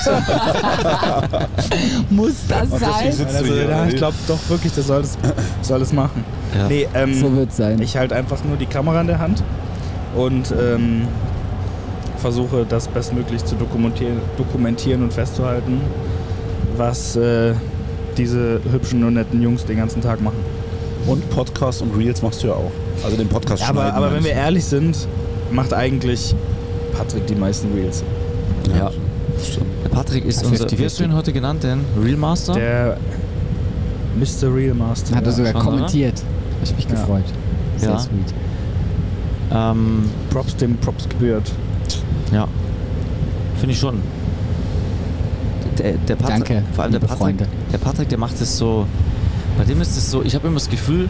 Muss das Und deswegen sein? sitzt Also, du hier, ja, oder ich wie? glaube doch wirklich, der soll das, soll das machen. Ja. Nee, ähm, So wird's sein. ich halte einfach nur die Kamera in der Hand und ähm, versuche das bestmöglich zu dokumentieren, dokumentieren und festzuhalten, was äh, diese hübschen und netten Jungs den ganzen Tag machen. Und Podcast und Reels machst du ja auch. Also den Podcast Ja, aber, schneiden aber wenn meine wir ich. ehrlich sind, macht eigentlich Patrick die meisten Reels. Ja. Stimmt. Der Patrick ist Ja, unser, fifty wie hast du ihn heute genannt, den Real Master? Der Mister Real Master. Hat er sogar schon, oder? kommentiert. Hab ich mich Ja. gefreut. Sehr Ja. sweet. ähm, Props dem Props gebührt. ja. Finde ich schon. Der, der Patrick, Danke, vor allem der liebe Patrick, Freunde. der Patrick, der macht es so, bei dem ist es so, ich habe immer das Gefühl,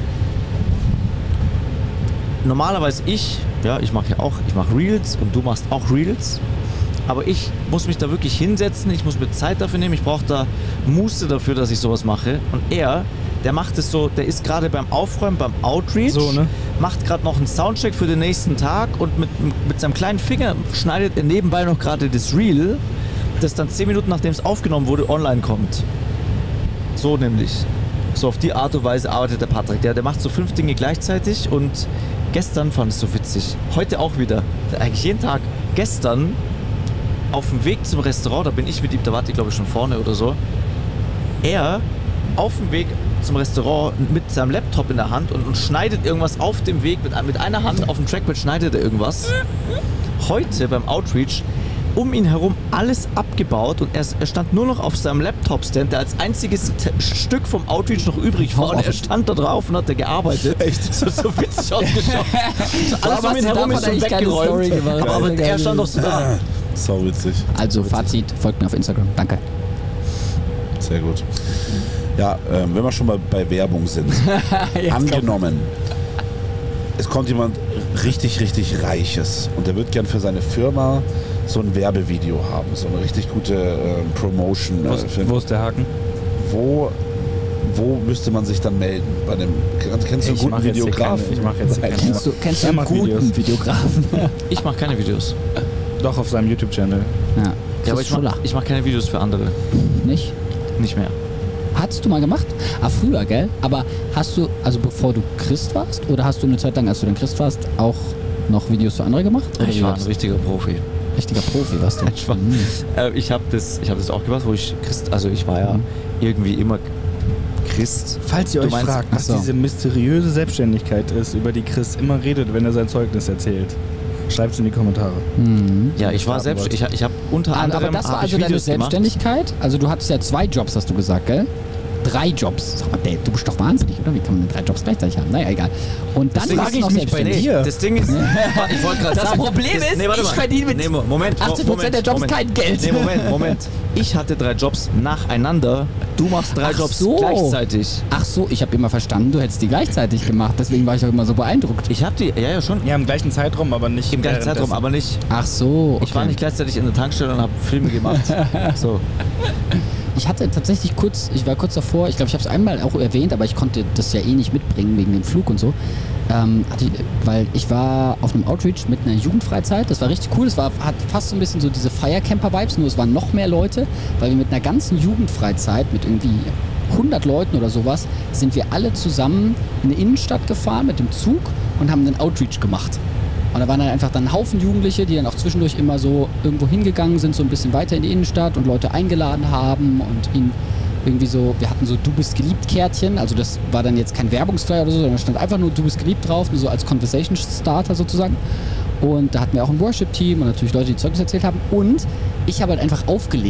normalerweise ich, ja, ich mache ja auch, ich mache Reels und du machst auch Reels, aber ich muss mich da wirklich hinsetzen, ich muss mir Zeit dafür nehmen, ich brauche da Muße dafür, dass ich sowas mache. Und er, der macht es so, der ist gerade beim Aufräumen, beim Outreach, So, ne? macht gerade noch einen Soundcheck für den nächsten Tag und mit, mit seinem kleinen Finger schneidet er nebenbei noch gerade das Reel, das dann zehn Minuten nachdem es aufgenommen wurde, online kommt. So nämlich. So auf die Art und Weise arbeitet der Patrick. Der, der macht so fünf Dinge gleichzeitig und gestern fand ich es so witzig. Heute auch wieder. Eigentlich jeden Tag. Gestern auf dem Weg zum Restaurant, da bin ich mit ihm, da warte ich glaube ich schon vorne oder so. Er auf dem Weg zum Restaurant mit seinem Laptop in der Hand und, und schneidet irgendwas auf dem Weg. Mit, mit einer Hand auf dem Trackpad schneidet er irgendwas. Heute beim Outreach um ihn herum alles abgebaut und er, er stand nur noch auf seinem Laptop-Stand, der als einziges T- Stück vom Outreach noch übrig war und er stand da drauf und hat da gearbeitet. Echt? Das hat so witzig ausgeschaut. So alles um ihn herum ist so weggeräumt. Aber, aber er stand doch so da. Sau witzig. Also Fazit, folgt mir auf Instagram. Danke. Sehr gut. Ja, ähm, wenn wir schon mal bei Werbung sind. Angenommen, es kommt jemand richtig, richtig Reiches und der wird gern für seine Firma so ein Werbevideo haben, so eine richtig gute ähm, Promotion. Wo Äh, ist, für, wo ist der Haken? wo, wo müsste man sich dann melden? Bei dem, kennst du einen Ich guten mach jetzt hier Videograf? keine- ich mach jetzt hier Nein. keine- Kennst du, kennst du Er einen macht guten Videos. Videografen? Ich mache keine Videos. Doch, auf seinem YouTube-Channel. Ja. Ja, aber Chris ich mache Schuller. ich mach keine Videos für andere. Nicht? Nicht mehr. Hattest du mal gemacht? Ah, früher, gell? Aber hast du, also bevor du Christ warst, oder hast du eine Zeit lang, als du dann Christ warst, auch noch Videos für andere gemacht? Oder Ich wie war war ein das? richtiger Profi. Richtiger Profi, warst du? Ich war- Mhm. Äh, ich habe das, ich hab das auch gemacht, wo ich Christ, also ich war ja Mhm. irgendwie immer Christ. Falls ihr Du euch meinst- fragt, was Ach so. diese mysteriöse Selbstständigkeit ist, über die Chris immer redet, wenn er sein Zeugnis erzählt, schreibt es in die Kommentare. Mhm. Ja, ich war starten selbst, wollte. ich, ich habe unter Ah, anderem aber das war hab ich also deine Videos gemacht. Selbstständigkeit? Also du hattest ja zwei Jobs, hast du gesagt, gell? Drei Jobs. Sag mal, Dave, du bist doch wahnsinnig, oder? Wie kann man denn drei Jobs gleichzeitig haben? Naja, egal. Und dann Deswegen war ist ich noch mich bei selbstständig. dir. Das Ding ist, ich wollte gerade Das sagen, Problem das, ist, nee, warte ich mal. verdiene mit nee, Moment, achtzig Prozent der Jobs Moment, kein Geld. Nee, Moment, Moment. Ich hatte drei Jobs nacheinander. Du machst drei Ach Jobs so. gleichzeitig. Ach so, ich habe immer verstanden, du hättest die gleichzeitig gemacht. Deswegen war ich auch immer so beeindruckt. Ich habe die, ja, ja, schon. Ja, im gleichen Zeitraum, aber nicht Im gleichen Zeitraum, währenddessen. aber nicht. Ach so, okay. Ich war nicht gleichzeitig in der Tankstelle und habe Filme gemacht. So. Ich hatte tatsächlich kurz, ich war kurz davor, ich glaube, ich habe es einmal auch erwähnt, aber ich konnte das ja eh nicht mitbringen wegen dem Flug und so. Ähm, hatte ich, weil ich war auf einem Outreach mit einer Jugendfreizeit, das war richtig cool, das war, hat fast so ein bisschen so diese Feiercamper-Vibes, nur es waren noch mehr Leute, weil wir mit einer ganzen Jugendfreizeit, mit irgendwie hundert Leuten oder sowas, sind wir alle zusammen in eine Innenstadt gefahren mit dem Zug und haben einen Outreach gemacht. Und da waren dann einfach dann ein Haufen Jugendliche, die dann auch zwischendurch immer so irgendwo hingegangen sind, so ein bisschen weiter in die Innenstadt und Leute eingeladen haben und ihnen irgendwie so, wir hatten so Du bist geliebt Kärtchen, also das war dann jetzt kein Werbungsflyer oder so, sondern da stand einfach nur Du bist geliebt drauf, nur so als Conversation Starter sozusagen. Und da hatten wir auch ein Worship-Team und natürlich Leute, die Zeugnis erzählt haben. Und ich habe halt einfach aufgelegt.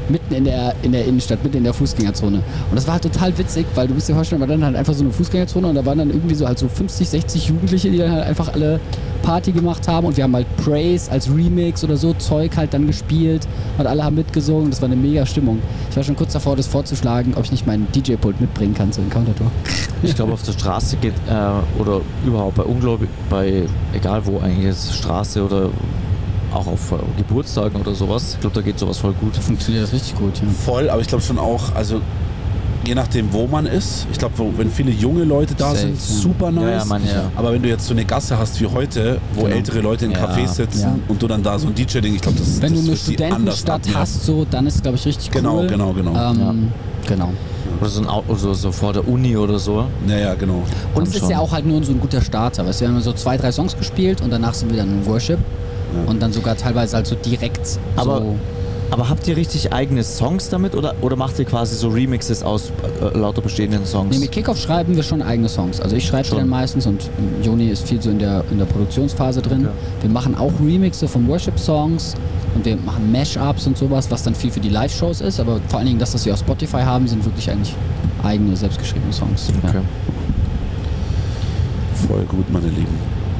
mitten in der, in der Innenstadt, mitten in der Fußgängerzone. Und das war halt total witzig, weil du musst dir vorstellen, war dann halt einfach so eine Fußgängerzone und da waren dann irgendwie so halt so fünfzig, sechzig Jugendliche, die dann halt einfach alle Party gemacht haben und wir haben halt Praise als Remix oder so Zeug halt dann gespielt und alle haben mitgesungen. Das war eine mega Stimmung. Ich war schon kurz davor, das vorzuschlagen, ob ich nicht meinen D J-Pult mitbringen kann zu Encounter-Tour. Ich glaube, auf der Straße geht, äh, oder überhaupt bei Unglaublich, bei egal wo eigentlich jetzt, Straße oder auch auf äh, Geburtstagen oder sowas, ich glaube, da geht sowas voll gut. Funktioniert das richtig gut, ja. Voll, aber ich glaube schon auch, also je nachdem, wo man ist. Ich glaube, wenn viele junge Leute da Safe, sind, ja. super nice. Ja, ja, meine ich, ja. Aber wenn du jetzt so eine Gasse hast wie heute, wo Genau. ältere Leute in Ja. Cafés sitzen Ja. und du dann da so ein D J-Ding, ich glaube, das, Wenn das du eine wird die anders Studentenstadt abnehmen. hast, so, dann ist es, glaube ich, richtig Genau, cool. genau, genau. Ähm, genau. Oder so, ein, Au- so, so vor der Uni oder so. Ja, ja, genau. Und Dann es ist schon. ja auch halt nur so ein guter Starter. Weißt du, wir haben so zwei, drei Songs gespielt und danach sind wir dann in Worship. Ja. Und dann sogar teilweise halt so direkt Aber- so. Aber habt ihr richtig eigene Songs damit oder, oder macht ihr quasi so Remixes aus äh, lauter bestehenden Songs? Nee, mit Kickoff schreiben wir schon eigene Songs. Also ich schreibe die Schon. dann meistens und ähm, Joni ist viel so in der, in der Produktionsphase drin. Okay. Wir machen auch Remixe von Worship-Songs und wir machen Mash-Ups und sowas, was dann viel für die Live-Shows ist. Aber vor allen Dingen das, was wir auf Spotify haben, sind wirklich eigentlich eigene, selbstgeschriebene Songs. Okay. Ja. Voll gut, meine Lieben.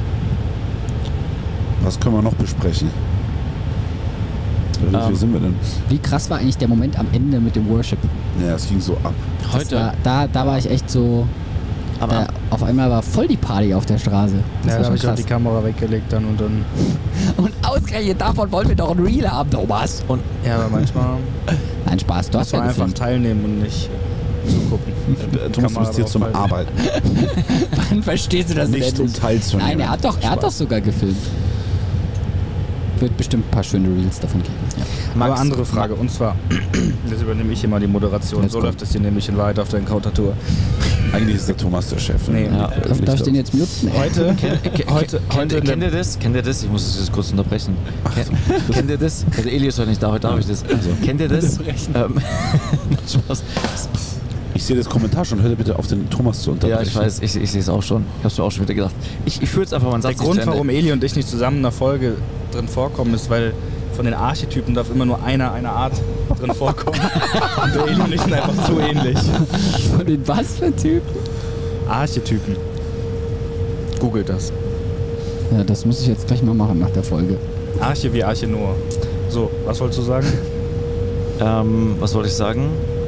Was können wir noch besprechen? Wie viel Ähm. sind wir denn? Wie krass war eigentlich der Moment am Ende mit dem Worship? Ja, es ging so ab. Das war, da, da war ich echt so. Aber Äh, auf einmal war voll die Party auf der Straße. Das Ja, war da habe ich schon auch die krass. Kamera weggelegt dann und dann. Und ausgerechnet davon wollen wir doch ein Reel haben, Thomas. und Ja, aber manchmal Nein, Spaß, du muss hast ja man einfach gefilmt. teilnehmen und nicht zugucken. Äh, Thomas, du bist hier zum Arbeiten. Wann verstehst du das Nicht denn um teilzunehmen. Nein, er hat doch, er hat doch sogar gefilmt. Wird bestimmt ein paar schöne Reels davon geben. Ja. Aber Max, andere Frage, und zwar, jetzt übernehme ich hier mal die Moderation. Let's So go. läuft es hier nämlich in Wahrheit auf der Encounter-Tour. Eigentlich ist der Thomas der Chef. Nee. Ja, Darf, darf ich den jetzt muten? Heute, Ke- heute, kennt, heute in kennt ihr der, das? Kennt ihr das? Ich muss es jetzt kurz unterbrechen. Kennt, kennt ihr das? Der Eli ist heute nicht da, heute darf ich das. Also, kennt ihr das? Ähm, Spaß. Ich sehe das Kommentar schon. Hört bitte auf, den Thomas zu unterbrechen. Ja, ich weiß, ich, ich sehe es auch schon. Ich habe es mir auch schon wieder gedacht. Ich, ich führe jetzt einfach mal einen der Satz nicht Grund, zu Ende. warum Eli und ich nicht zusammen in einer Folge drin vorkommen, ist, weil von den Archetypen darf immer nur einer einer Art drin vorkommen. Und der Eli und ich sind einfach zu ähnlich. Von den was für Typen? Archetypen. Googelt das. Ja, das muss ich jetzt gleich mal machen nach der Folge. Arche wie Arche Noah. So, was wolltest du sagen? Ähm, was wollte ich sagen?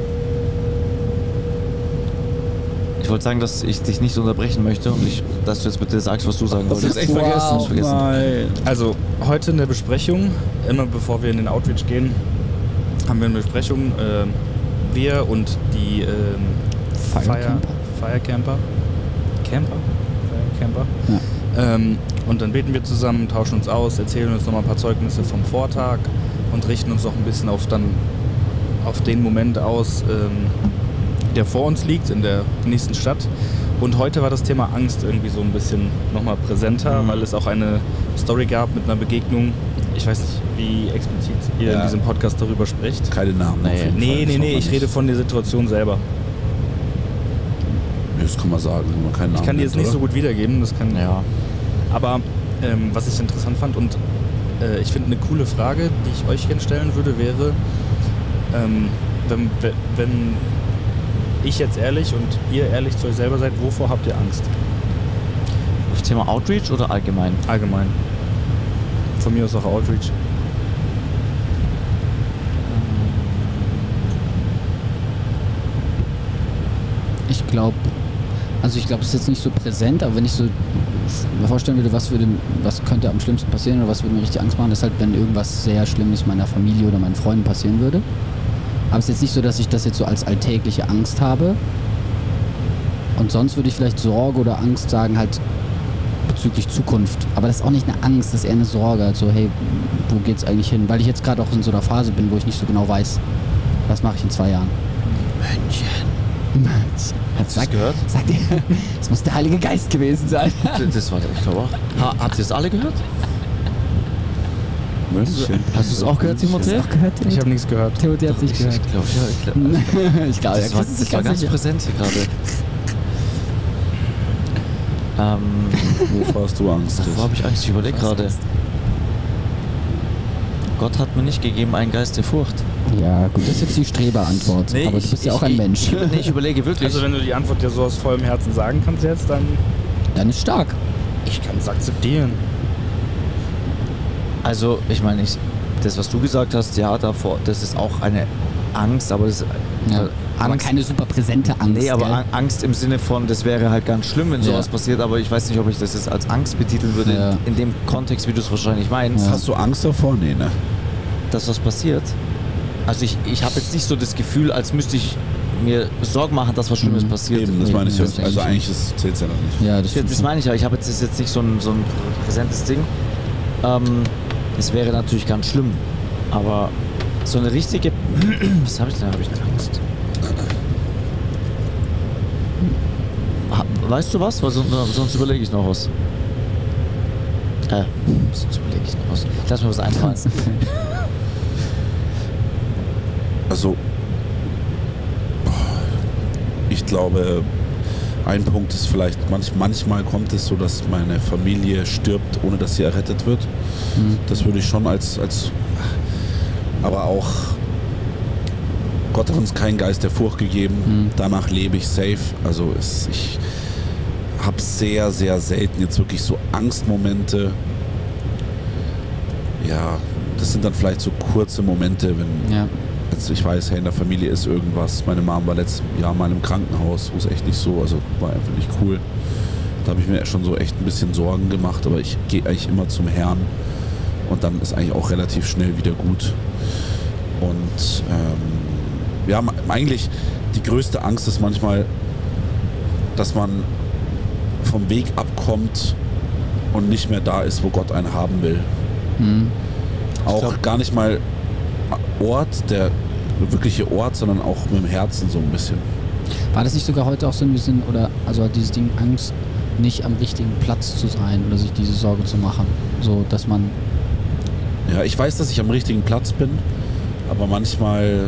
Ich wollte sagen, dass ich dich nicht unterbrechen möchte und ich, dass du jetzt bitte sagst, was du sagen Das wolltest. ist echt Wow. vergessen. Hast vergessen. Nein. Also, heute in der Besprechung, immer bevor wir in den Outreach gehen, haben wir eine Besprechung. Äh, wir und die ähm, Firecamper? Fire, Firecamper. Camper? Firecamper. Ja. Ähm, und dann beten wir zusammen, tauschen uns aus, erzählen uns nochmal ein paar Zeugnisse vom Vortag und richten uns noch ein bisschen auf, dann, auf den Moment aus, ähm, der vor uns liegt, in der nächsten Stadt. Und heute war das Thema Angst irgendwie so ein bisschen nochmal präsenter, Mhm. weil es auch eine Story gab mit einer Begegnung. Ich weiß nicht, wie explizit ihr Ja. in diesem Podcast darüber spricht. Keine Namen. Nee. auf jeden Fall. Nee, Das nee, macht nee, man ich rede nicht. von der Situation selber. Das kann man sagen. wenn man keinen Ich Namen kann die jetzt nennt, nicht so oder? gut wiedergeben, das kann. Ja. Aber ähm, was ich interessant fand und äh, ich finde eine coole Frage, die ich euch gerne stellen würde, wäre, ähm, wenn, wenn ich jetzt ehrlich und ihr ehrlich zu euch selber seid, wovor habt ihr Angst? Auf Thema Outreach oder allgemein? Allgemein. Von mir aus auch Outreach. Ich glaube, also ich glaube, es ist jetzt nicht so präsent, aber wenn ich so mir vorstellen würde, was würde, was könnte am schlimmsten passieren oder was würde mir richtig Angst machen, ist halt, wenn irgendwas sehr Schlimmes meiner Familie oder meinen Freunden passieren würde. Aber es ist jetzt nicht so, dass ich das jetzt so als alltägliche Angst habe. Und sonst würde ich vielleicht Sorge oder Angst sagen, halt bezüglich Zukunft. Aber das ist auch nicht eine Angst, das ist eher eine Sorge. Also, hey, wo geht's eigentlich hin? Weil ich jetzt gerade auch in so einer Phase bin, wo ich nicht so genau weiß, was mache ich in zwei Jahren. München. München. Hast du das gehört? Sagt ihr, das muss der Heilige Geist gewesen sein. Das war, ich glaube auch. Ha, habt ihr es alle gehört? München. Hast du es auch gehört, Timothée? Auch gehört, Ich habe nichts gehört. Theorie hat sich Ich gehört. glaube, ja, ich glaube. Ich glaube, Das war, das war ganz sicher. präsent hier gerade. Ähm, Wovor hast du Angst? wovor habe ich Angst? Ich überlege gerade. Gott hat mir nicht gegeben einen Geist der Furcht. Ja, gut, das ist jetzt die Streberantwort. Nee, aber du ich- bist ja ich- auch ein ich- Mensch. Nee, ich überlege wirklich. Also wenn du die Antwort dir so aus vollem Herzen sagen kannst jetzt, dann Dann ist stark. ich kann es akzeptieren. Also, ich meine, ich, das, was du gesagt hast, ja, davor, das ist auch eine Angst, aber das Ja. äh, Aber Angst, keine super präsente Angst. nee, aber gell? Ang- Angst im Sinne von, das wäre halt ganz schlimm, wenn Ja. sowas passiert, aber ich weiß nicht, ob ich das jetzt als Angst betiteln würde, Ja. in, in dem Kontext, wie du es wahrscheinlich meinst, Ja. Hast du Angst davor? Nee, ne? dass was passiert. Also ich, ich habe jetzt nicht so das Gefühl, als müsste ich mir Sorgen machen, dass was Schlimmes Mhm. passiert. Eben, das Nee, meine ich nee, ja. das Also denke ich eigentlich zählt es ja noch nicht. Ja, das Das, stimmt das schon. meine ich ja. Ich habe jetzt, das ist jetzt nicht so ein, so ein präsentes Ding. Ähm, das wäre natürlich ganz schlimm. Aber so eine richtige... Was habe ich denn? Habe ich denn Angst? Ha- Weißt du was? Weil sonst, sonst überlege ich noch was. Äh, sonst überlege ich noch was. Lass mir was einfallen. Also, ich glaube, ein Punkt ist vielleicht, manch, manchmal kommt es so, dass meine Familie stirbt, ohne dass sie errettet wird. Mhm. Das würde ich schon als, als aber auch, Gott hat uns keinen Geist der Furcht gegeben, Mhm. danach lebe ich safe. Also es, ich habe sehr, sehr selten jetzt wirklich so Angstmomente. Ja, das sind dann vielleicht so kurze Momente, wenn Ja. jetzt ich weiß, hey, in der Familie ist irgendwas. Meine Mom war letztes Jahr mal im Krankenhaus, wo es echt nicht so, also war einfach nicht cool. Da habe ich mir schon so echt ein bisschen Sorgen gemacht, aber ich gehe eigentlich immer zum Herrn und dann ist eigentlich auch relativ schnell wieder gut. Und ähm, ja, eigentlich die größte Angst ist manchmal, dass man vom Weg abkommt und nicht mehr da ist, wo Gott einen haben will. Mhm. Auch glaub- gar nicht mal Ort, der wirkliche Ort, sondern auch mit dem Herzen so ein bisschen. War das nicht sogar heute auch so ein bisschen, oder also dieses Ding Angst, nicht am richtigen Platz zu sein oder sich diese Sorge zu machen? So, dass man. Ja, ich weiß, dass ich am richtigen Platz bin, aber manchmal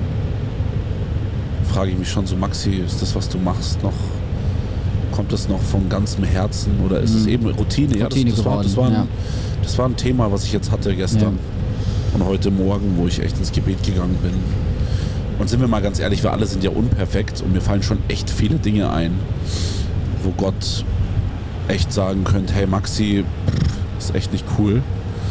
frage ich mich schon so, Maxi, ist das, was du machst, noch, kommt das noch von ganzem Herzen oder ist es Mhm. eben Routine? Ja, das, Routine das, war, das, war geworden, ein, das war ein Thema, was ich jetzt hatte gestern und heute Morgen, wo ich echt ins Gebet gegangen bin. Und sind wir mal ganz ehrlich, wir alle sind ja unperfekt und mir fallen schon echt viele Dinge ein, wo Gott echt sagen könnte, hey Maxi, pff, ist echt nicht cool.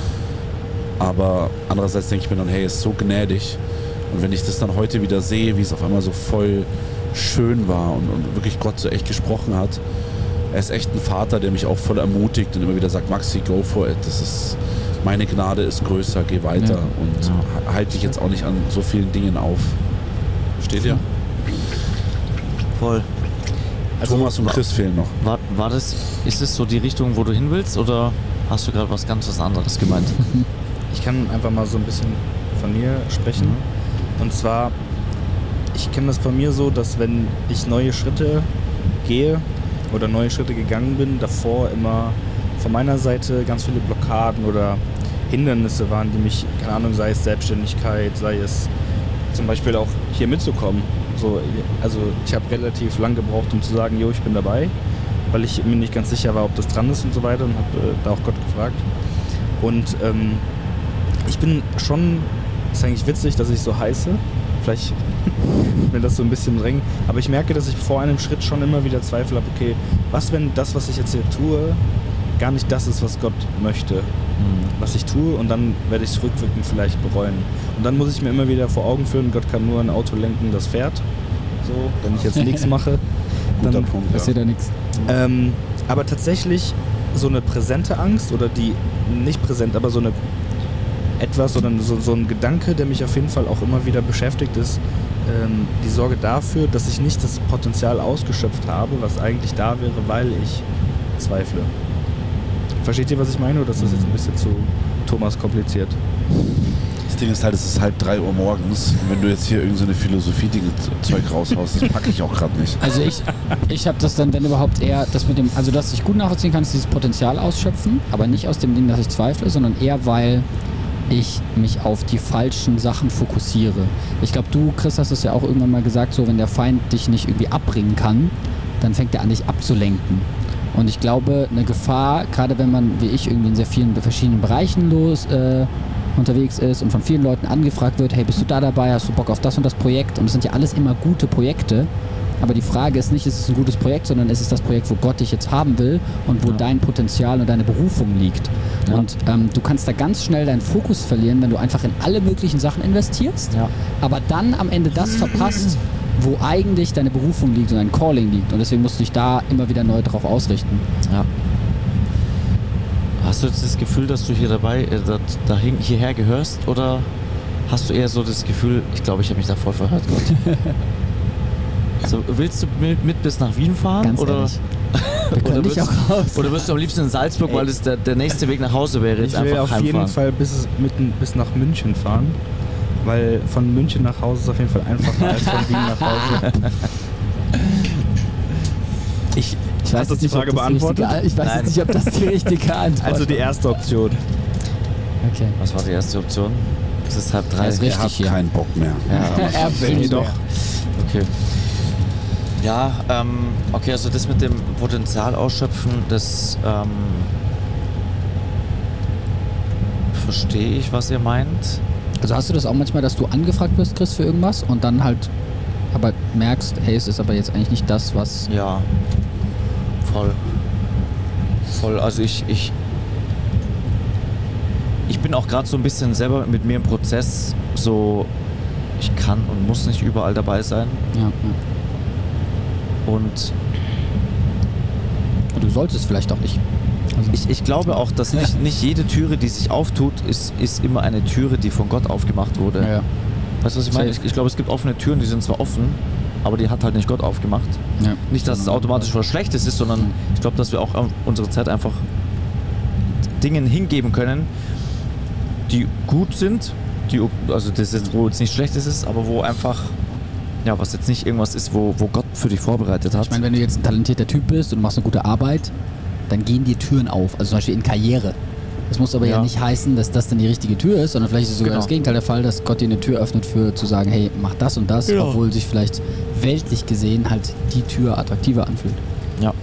Aber andererseits denke ich mir dann, hey, ist so gnädig. Und wenn ich das dann heute wieder sehe, wie es auf einmal so voll schön war und, und wirklich Gott so echt gesprochen hat, er ist echt ein Vater, der mich auch voll ermutigt und immer wieder sagt, Maxi, go for it. Das ist, meine Gnade ist größer, geh weiter Ja. und Ja. halte dich jetzt auch nicht an so vielen Dingen auf. Steht ihr? Voll. Also Thomas und Chris fehlen noch. War, war das, ist es so die Richtung, wo du hin willst, oder hast du gerade was ganz was anderes gemeint? Ich kann einfach mal so ein bisschen von mir sprechen. Und zwar, ich kenne das von mir so, dass wenn ich neue Schritte gehe oder neue Schritte gegangen bin, davor immer von meiner Seite ganz viele Blockaden oder Hindernisse waren, die mich, keine Ahnung, sei es Selbstständigkeit, sei es zum Beispiel auch hier mitzukommen. So, also ich habe relativ lang gebraucht, um zu sagen, jo, ich bin dabei, weil ich mir nicht ganz sicher war, ob das dran ist und so weiter und habe äh, da auch Gott gefragt. Und ähm, ich bin schon, ist eigentlich witzig, dass ich so heiße, vielleicht mir das so ein bisschen drängt, aber ich merke, dass ich vor einem Schritt schon immer wieder Zweifel habe, okay, was wenn das, was ich jetzt hier tue, gar nicht das ist, was Gott möchte, was ich tue, und dann werde ich es rückwirkend vielleicht bereuen. Und dann muss ich mir immer wieder vor Augen führen, Gott kann nur ein Auto lenken, das fährt. So, wenn ich jetzt nichts mache, Guter dann Punkt, Passiert ja. ja nichts. ähm, aber tatsächlich so eine präsente Angst oder die, nicht präsent, aber so eine etwas oder so, so ein Gedanke, der mich auf jeden Fall auch immer wieder beschäftigt, ist ähm, die Sorge dafür, dass ich nicht das Potenzial ausgeschöpft habe, was eigentlich da wäre, weil ich zweifle. Versteht ihr, was ich meine, oder ist das jetzt ein bisschen zu Thomas kompliziert? Das Ding ist halt, es ist halb drei Uhr morgens. Und wenn du jetzt hier irgendeine so Philosophie-Zeug raushaust, das packe ich auch gerade nicht. Also ich, ich habe das dann, wenn überhaupt eher, das mit dem, also dass ich gut nachvollziehen kann, ist dieses Potenzial ausschöpfen, aber nicht aus dem Ding, dass ich zweifle, sondern eher, weil ich mich auf die falschen Sachen fokussiere. Ich glaube, du, Chris, hast es ja auch irgendwann mal gesagt, so wenn der Feind dich nicht irgendwie abbringen kann, dann fängt er an, dich abzulenken. Und ich glaube, eine Gefahr, gerade wenn man, wie ich, irgendwie in sehr vielen verschiedenen Bereichen los, äh, unterwegs ist und von vielen Leuten angefragt wird, hey, bist du da dabei, hast du Bock auf das und das Projekt? Und es sind ja alles immer gute Projekte. Aber die Frage ist nicht, ist es ein gutes Projekt, sondern ist es das Projekt, wo Gott dich jetzt haben will und wo Ja. dein Potenzial und deine Berufung liegt. Ja. Und ähm, du kannst da ganz schnell deinen Fokus verlieren, wenn du einfach in alle möglichen Sachen investierst, Ja. aber dann am Ende das verpasst, wo eigentlich deine Berufung liegt und dein Calling liegt. Und deswegen musst du dich da immer wieder neu drauf ausrichten. Ja. Hast du jetzt das Gefühl, dass du hier dabei, äh, da, dahin, hierher gehörst? Oder hast du eher so das Gefühl, ich glaube, ich habe mich da voll verhört, Gott? Also, willst du mit, mit bis nach Wien fahren? Ganz oder, ehrlich. Wir können oder, dich wirst, auch raus. oder wirst du am liebsten in Salzburg, Ey. weil das der, der nächste Weg nach Hause wäre, jetzt Ich will einfach auf heimfahren? jeden Fall bis, mit, bis nach München fahren, weil von München nach Hause ist auf jeden Fall einfacher als von Wien nach Hause. Ich, ich Hast du die jetzt nicht, ob Frage das die beantwortet? richtige- Ich weiß Nein. jetzt nicht, ob das die richtige Antwort Also die erste Option. Okay. Was war die erste Option? Es ist halb drei. Ja, ist Er richtig hat hier. keinen Bock mehr. Ja. Er will nicht doch. mehr. Okay. Ja, ähm, okay, also das mit dem Potenzial ausschöpfen, das ähm, verstehe ich, was ihr meint. Also hast du das auch manchmal, dass du angefragt wirst, Chris, für irgendwas und dann halt aber merkst, hey, es ist aber jetzt eigentlich nicht das, was... Ja, voll. Voll, also ich, ich, ich bin auch gerade so ein bisschen selber mit mir im Prozess, so ich kann und muss nicht überall dabei sein Ja, ja. und Und du solltest vielleicht auch nicht. Also, ich, ich glaube auch, dass nicht, nicht jede Türe, die sich auftut, ist, ist immer eine Türe, die von Gott aufgemacht wurde. ja, ja. Weißt du, was ich meine? Safe. Ich, ich glaube, es gibt offene Türen, die sind zwar offen, aber die hat halt nicht Gott aufgemacht. Ja. Nicht, dass es automatisch was Schlechtes ist, sondern ich glaube, dass wir auch an unsere Zeit einfach Dingen hingeben können, die gut sind, die, also das ist, wo jetzt nicht Schlechtes ist, aber wo einfach, ja, was jetzt nicht irgendwas ist, wo, wo Gott für dich vorbereitet hat. Ich meine, wenn du jetzt ein talentierter Typ bist und du machst eine gute Arbeit, dann gehen dir Türen auf. Also zum Beispiel in Karriere. Das muss aber ja, Ja. nicht heißen, dass das dann die richtige Tür ist, sondern vielleicht ist es sogar Genau. das Gegenteil der Fall, dass Gott dir eine Tür öffnet für zu sagen, hey, mach das und das, Ja. obwohl sich vielleicht weltlich gesehen halt die Tür attraktiver anfühlt. Ja.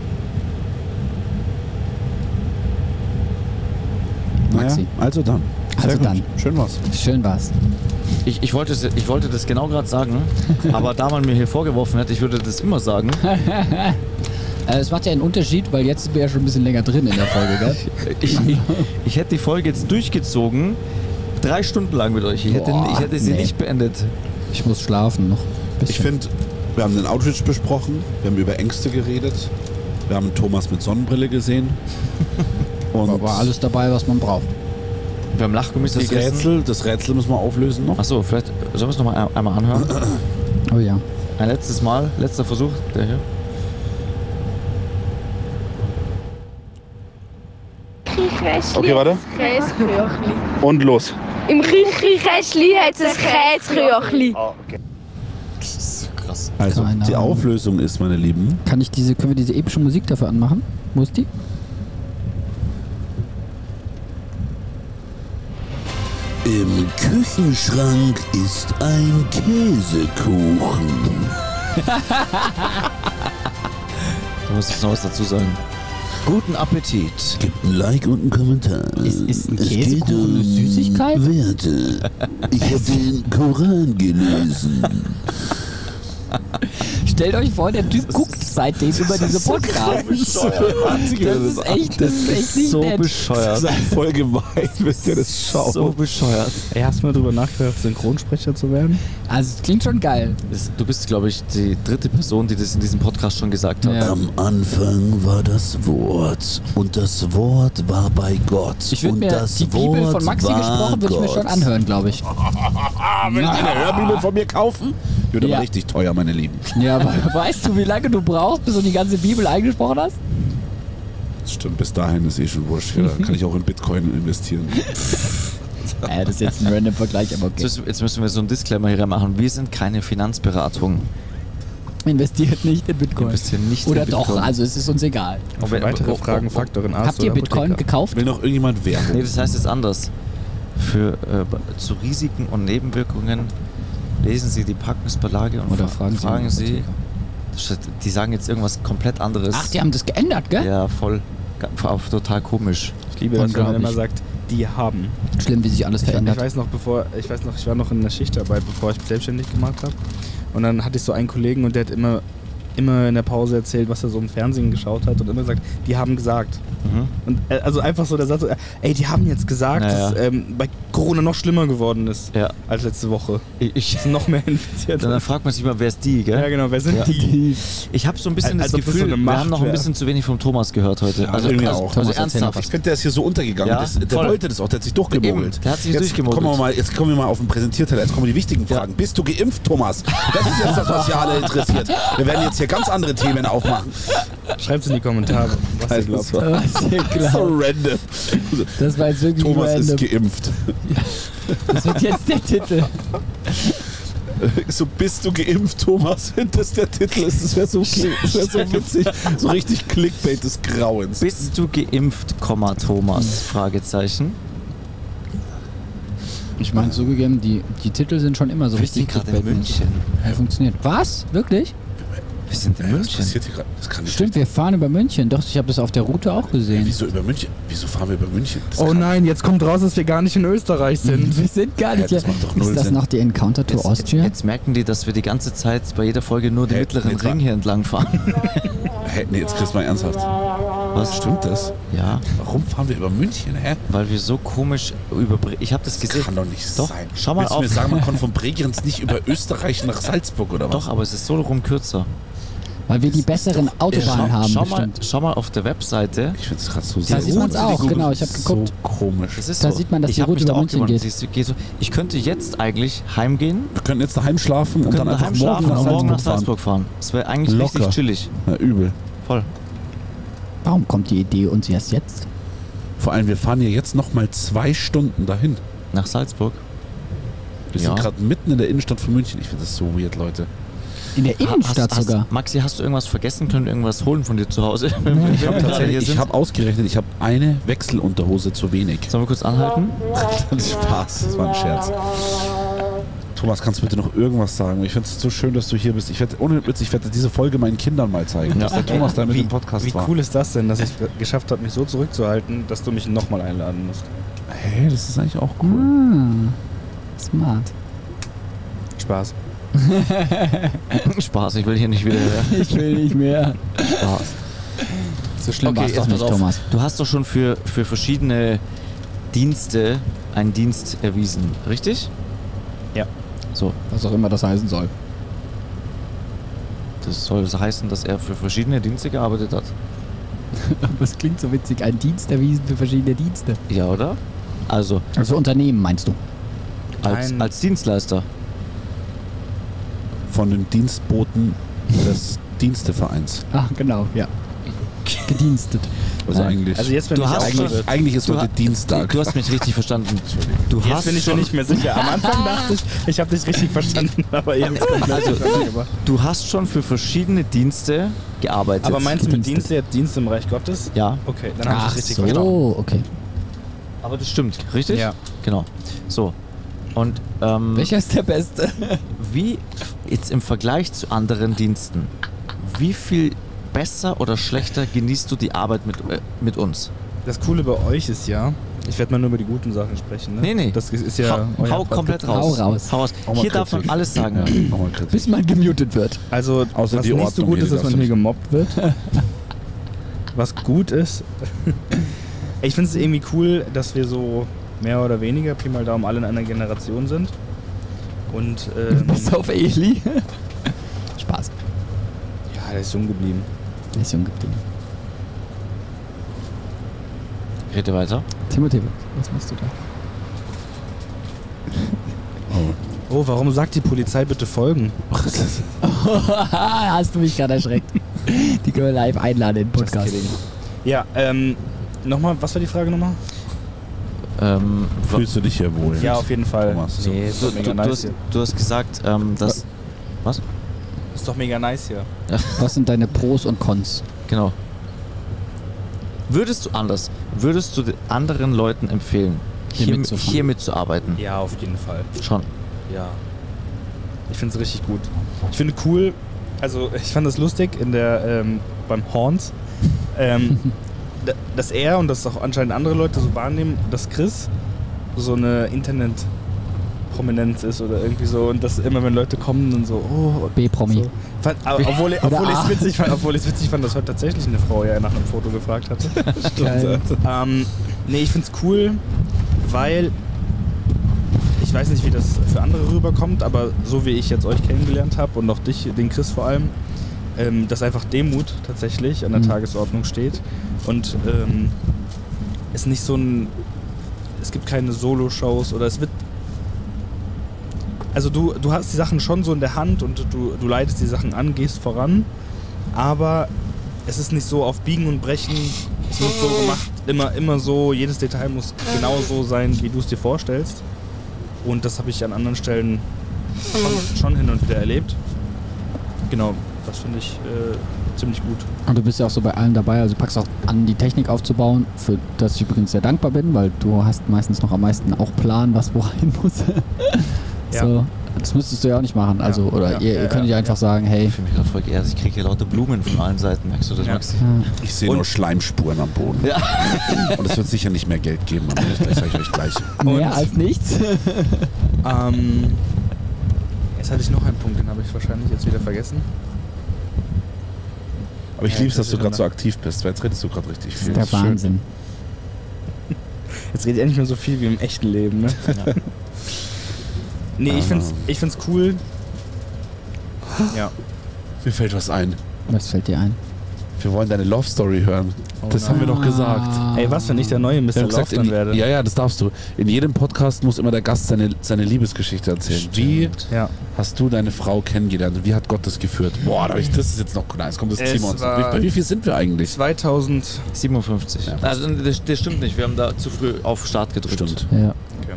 Maxi. Naja, also dann. Also Sehr gut. dann. Schön war's. Schön war's. Ich, ich, wollte, es- ich wollte das genau gerade sagen, aber da man mir hier vorgeworfen hat, ich würde das immer sagen, Äh, Es macht ja einen Unterschied, weil jetzt sind wir ja schon ein bisschen länger drin in der Folge, gell? ich, ich, ich hätte die Folge jetzt durchgezogen, drei Stunden lang mit euch. Ich hätte, Boah, ich hätte sie nee. nicht beendet. Ich muss schlafen noch. ein Ich bisschen. finde, wir haben den Outreach besprochen, wir haben über Ängste geredet, wir haben Thomas mit Sonnenbrille gesehen. Und war alles dabei, was man braucht. Wir haben Lachgummis das gegessen. Rätsel, das Rätsel müssen wir auflösen noch. Achso, vielleicht sollen wir es nochmal einmal anhören. Oh ja. Ein letztes Mal, letzter Versuch, der hier. Okay, warte. Käseküchli. Und los. Im Küchenkästchen hat es ein Käseküchli. Das ist so krass. Also, Keine die Ahnung. Auflösung ist, meine Lieben, Kann ich diese, können wir diese epische Musik dafür anmachen? Wo ist die? im Küchenschrank ist ein Käsekuchen. Du musst jetzt noch was dazu sagen. Guten Appetit. Gebt ein Like und einen Kommentar. Ist- ist ein Es geht Käsekuchen eine um Süßigkeit? Werte. Ich habe den Koran gelesen. Stellt euch vor, der Typ guckt seitdem über diese Podcasts. Das ist echt, das ist echt nicht so nett. bescheuert. Sei voll gemein, wenn ihr das schaut. So bescheuert. Ey, hast du mal drüber nachgedacht, Synchronsprecher zu werden? Also es klingt schon geil. Das, du bist, glaube ich, die dritte Person, die das in diesem Podcast schon gesagt hat. Ja. Am Anfang war das Wort und das Wort war bei Gott. Ich würde und mir das die Bibel Wort von Maxi war gesprochen, würde ich mir Gott. schon anhören, glaube ich. Will ich eine Hörbibel von mir kaufen? Würde Ja. aber richtig teuer, meine Lieben. Ja, aber weißt du, wie lange du brauchst, bis du die ganze Bibel eingesprochen hast? Das stimmt, bis dahin ist eh schon wurscht. Ja, da kann ich auch in Bitcoin investieren. Äh, das ist jetzt ein random Vergleich, aber okay. Jetzt, jetzt müssen wir so einen Disclaimer hier machen. Wir sind keine Finanzberatung. Investiert nicht in Wir Bitcoin. investieren nicht Oder in doch, Bitcoin. also es ist uns egal. Auf Aber- weitere oh, Fragen, oh, oh. Faktoren Arzt Habt ihr oder Bitcoin Apotheker? gekauft? Will noch irgendjemand Werbung? Nee, das heißt jetzt anders. Für äh, zu Risiken und Nebenwirkungen lesen Sie die Packungsbeilage und Oder fra- fragen Sie fragen einen Sie. Apotheker. Das steht- Die sagen jetzt irgendwas komplett anderes. Ach, die haben das geändert, gell? Ja, voll. Ga- Total komisch. Ich liebe das, wenn man immer Unglaublich. sagt, die haben. Schlimm, wie sich alles Ich, ich verändert. weiß noch, bevor, ich weiß noch, ich war noch in der Schichtarbeit, bevor ich mich selbstständig gemacht habe. Und dann hatte ich so einen Kollegen und der hat immer, immer in der Pause erzählt, was er so im Fernsehen geschaut hat und immer gesagt, die haben gesagt. Mhm. Und äh, also einfach so der Satz, so, ey, die haben jetzt gesagt, Naja. dass ähm, bei Corona noch schlimmer geworden ist Ja. als letzte Woche. Ich, ich, Sind noch mehr infiziert. dann fragt man sich mal, wer ist die, gell? Ja genau, wer sind Ja. die? Ich habe so ein bisschen Als das ob das Gefühl, so eine wir Macht haben noch ein wär. bisschen zu wenig vom Thomas gehört heute. Ja, also, irgendwie also, auch. also Thomas, erzähl noch ernsthaft. was. Ich finde, der ist hier so untergegangen. Ja, das, der voll. wollte das auch, der hat sich durchgemogelt. Eben, der hat sich jetzt durchgemogelt. Kommen wir mal, jetzt kommen wir mal auf den Präsentierteil. Jetzt kommen die wichtigen Fragen. Bist du geimpft, Thomas? Das ist jetzt das, was hier alle interessiert. Wir werden jetzt hier ganz andere Themen aufmachen. Schreibt in die Kommentare, was ihr glaubt. Was ihr glaubt. So random. Das war jetzt wirklich Thomas ist random. geimpft. Das wird jetzt der Titel. So, bist du geimpft, Thomas? Wenn das der Titel ist, das wäre so, das wär so witzig. So richtig Clickbait des Grauens. Bist du geimpft, Komma, Thomas? Fragezeichen. Ich meine, zugegeben, die, die Titel sind schon immer so Wir sind richtig gerade in clickbait-mäßig. München. Ja, funktioniert. Was? Wirklich? Wir sind in Ja, was München. passiert hier gerade? Das kann nicht Stimmt, wir fahren über München. Doch, ich habe das auf der Route auch gesehen. Wieso über München? Wieso fahren wir über München? Das Oh kann- nein, jetzt kommt raus, dass wir gar nicht in Österreich sind. Wir sind gar nicht. Ja, das macht doch null ist das Sinn. noch die Encounter to Jetzt, jetzt, Austria? jetzt merken die, dass wir die ganze Zeit bei jeder Folge nur den Hä, mittleren jetzt war- Ring hier entlang fahren. Hä, nee, jetzt kriegst du mal ernsthaft. Was? Stimmt das? Ja, Warum fahren wir über München? Hä? weil wir so komisch über... Bre- Ich habe das Das gesehen. kann doch nicht Doch, sein. schau mal Willst du auf. mir sagen, man kommt von Bregenz nicht über Österreich nach Salzburg oder was? Doch, aber es ist so rum kürzer. Weil wir die besseren Autobahnen schau, haben, schau, mal, bestimmt. schau mal auf der Webseite. Ich finde es gerade so Da sieht man's auch, Google- genau, ich hab geguckt. So komisch. Das ist Da so. sieht man, dass ich die hab Route mich da über auch München gewundert. geht. Siehst du, geht so. Ich könnte jetzt eigentlich heimgehen, Wir könnten jetzt daheim schlafen und dann könnte einfach daheim morgen schlafen nach und morgen nach Salzburg fahren. Salzburg fahren. Das wäre eigentlich Locker. richtig chillig. Ja, übel. Voll. Warum kommt die Idee uns erst jetzt? Vor allem, wir fahren ja jetzt noch mal zwei Stunden dahin. Nach Salzburg. Wir Ja. sind gerade mitten in der Innenstadt von München. Ich finde das so weird, Leute. In der Innenstadt hast, sogar. Hast, Maxi, hast du irgendwas vergessen? Können wir irgendwas holen von dir zu Hause? Ich habe tatsächlich, ich habe ausgerechnet, ich habe eine Wechselunterhose zu wenig. Sollen wir kurz anhalten? Das ist Spaß, das war ein Scherz. Thomas, kannst du bitte noch irgendwas sagen? Ich finde es so schön, dass du hier bist. Ich werde, ohne Witz, ich werde diese Folge meinen Kindern mal zeigen, dass der Thomas da mit Wie, dem Podcast wie war. cool ist das denn, dass ich geschafft habe, mich so zurückzuhalten, dass du mich nochmal einladen musst? Hey, das ist eigentlich auch cool. Ah, smart. Spaß. Spaß, ich will hier nicht wieder. Ich will nicht mehr. Spaß. So schlimm Okay, war es doch jetzt nicht, pass auf. Thomas. Du hast doch schon für, für verschiedene Dienste einen Dienst erwiesen, richtig? Ja. So, Was auch immer das heißen soll. das soll das heißen, dass er für verschiedene Dienste gearbeitet hat. Aber es klingt so witzig. Ein Dienst erwiesen für verschiedene Dienste. Ja, oder? Also, Also Unternehmen meinst du? als, Ein- als Dienstleister. Von den Dienstboten des Dienstevereins. Ah, genau, ja. Gedienstet. Also Nein. eigentlich. Also jetzt bin Du ich hast auch schon- eigentlich, eigentlich ist Du heute ha- Dienstag. Du hast mich richtig verstanden. Du Jetzt hast bin ich mir schon, nicht mehr sicher. Am Anfang dachte ich, ich habe dich richtig verstanden, aber jetzt komplett Also, verstanden. Aber- du hast schon für verschiedene Dienste gearbeitet. Aber meinst du mit Gedienstet. Dienst jetzt Dienst im Reich Gottes? Ja, Okay, dann habe ich Ach das richtig so, verstanden. okay. aber das stimmt, richtig? Ja. Genau. So. Und ähm, Welcher ist der Beste? wie jetzt im Vergleich zu anderen Diensten, wie viel besser oder schlechter genießt du die Arbeit mit, äh, mit uns? Das Coole bei euch ist ja, ich werde mal nur über die guten Sachen sprechen. Ne? Nee, nee. Das ist ist ja hau euer hau Podcast. komplett raus. Hau raus. Hau raus. Hau mal Hier darf man Kritik. alles sagen. Ja, nochmal Kritik. Bis man gemutet wird. Also, Außer was die nicht so Ordnung gut hier, ist, die dass man darfst du hier gemobbt wird. Was gut ist, ich finde es irgendwie cool, dass wir so mehr oder weniger, Pi mal Daumen, alle in einer Generation sind. Und ähm, Bis auf Eli. Spaß. ja, der ist jung geblieben. Der ist jung geblieben. Rede weiter. Timothy, was machst du da? Oh, warum sagt die Polizei bitte folgen? Hast du mich gerade erschreckt. Die können wir live einladen in den Podcast. Ja, ähm, nochmal, was war die Frage nochmal? Ähm, wa- Fühlst du dich hier wohl? Ja, auf jeden Fall. Thomas. nee, ist du, doch mega du, nice du, hast, hier. du hast gesagt, ähm, dass. Was? Ist doch mega nice hier. Was sind deine Pros und Cons? Genau. Würdest du anders, würdest du den anderen Leuten empfehlen, Hier hier, mitzufahren? hier mitzuarbeiten? Ja, auf jeden Fall. Schon. Ja. Ich finde es richtig gut. Ich finde cool, also ich fand das lustig in der, ähm, beim Horns. Ähm, d- dass er und dass auch anscheinend andere Leute so wahrnehmen, dass Chris so eine Internet-Prominenz ist oder irgendwie so und dass immer wenn Leute kommen dann so, oh, B-Promi. so. Fand, aber, obwohl obwohl ich es witzig fand, obwohl ich es witzig fand, dass heute tatsächlich eine Frau ja nach einem Foto gefragt hatte. Geil. ähm, nee, ich find's cool, weil ich weiß nicht, wie das für andere rüberkommt, aber so wie ich jetzt euch kennengelernt habe und auch dich, den Chris vor allem, ähm, dass einfach Demut tatsächlich an der Mhm. Tagesordnung steht und ähm, es nicht so ein, es gibt keine Solo-Shows oder es wird, also du, du hast die Sachen schon so in der Hand und du, du leitest die Sachen an, gehst voran, aber es ist nicht so auf Biegen und Brechen, es muss so gemacht, immer, immer so, jedes Detail muss genau so sein, wie du es dir vorstellst. Und das habe ich an anderen Stellen schon, schon hin und wieder erlebt. Genau, das finde ich äh, ziemlich gut. Und du bist ja auch so bei allem dabei, also du packst auch an, die Technik aufzubauen, für das ich übrigens sehr dankbar bin, weil du hast meistens noch am meisten auch Plan, was wo rein muss. Ja. So, das müsstest du ja auch nicht machen. Also, Ja, oder ja, ihr, ja, ihr könnt ja ja, einfach ja. sagen, hey, Ich fühle mich gerade voll geehrt. Ich kriege hier lauter Blumen von allen Seiten. Merkst du das, Ja. Maxi? Ich sehe Und- nur Schleimspuren am Boden. Ja. Und es wird sicher nicht mehr Geld geben, aber das sage ich euch gleich. mehr Und- als nichts. Ähm, jetzt hatte ich noch einen Punkt, den habe ich wahrscheinlich jetzt wieder vergessen. Aber ich Ja, liebe es, das dass du ist gerade so immer- aktiv bist, weil jetzt redest du gerade richtig Das viel. ist der Das ist schön. Wahnsinn. Jetzt rede ich endlich mehr so viel wie im echten Leben, ne? Nee, ich find's, ich find's cool. Ja. Mir fällt was ein. Was fällt dir ein? Wir wollen deine Love Story hören. Oh das haben wir doch gesagt. Ey, was, wenn ich der neue Wir Mister haben Love gesagt, dann in, werde? ja, ja, das darfst du. In jedem Podcast muss immer der Gast seine, seine Liebesgeschichte erzählen. Wie Ja. hast du deine Frau kennengelernt? Wie hat Gott das geführt? Boah, da hab ich, das ist jetzt noch nice. Komm, das Es ziehen wir uns noch. war- Wie, bei wie viel sind wir eigentlich? zweitausend. siebenundfünfzig. Ja. Also das, das stimmt nicht. Wir haben da zu früh auf Start gedrückt. Stimmt. Ja.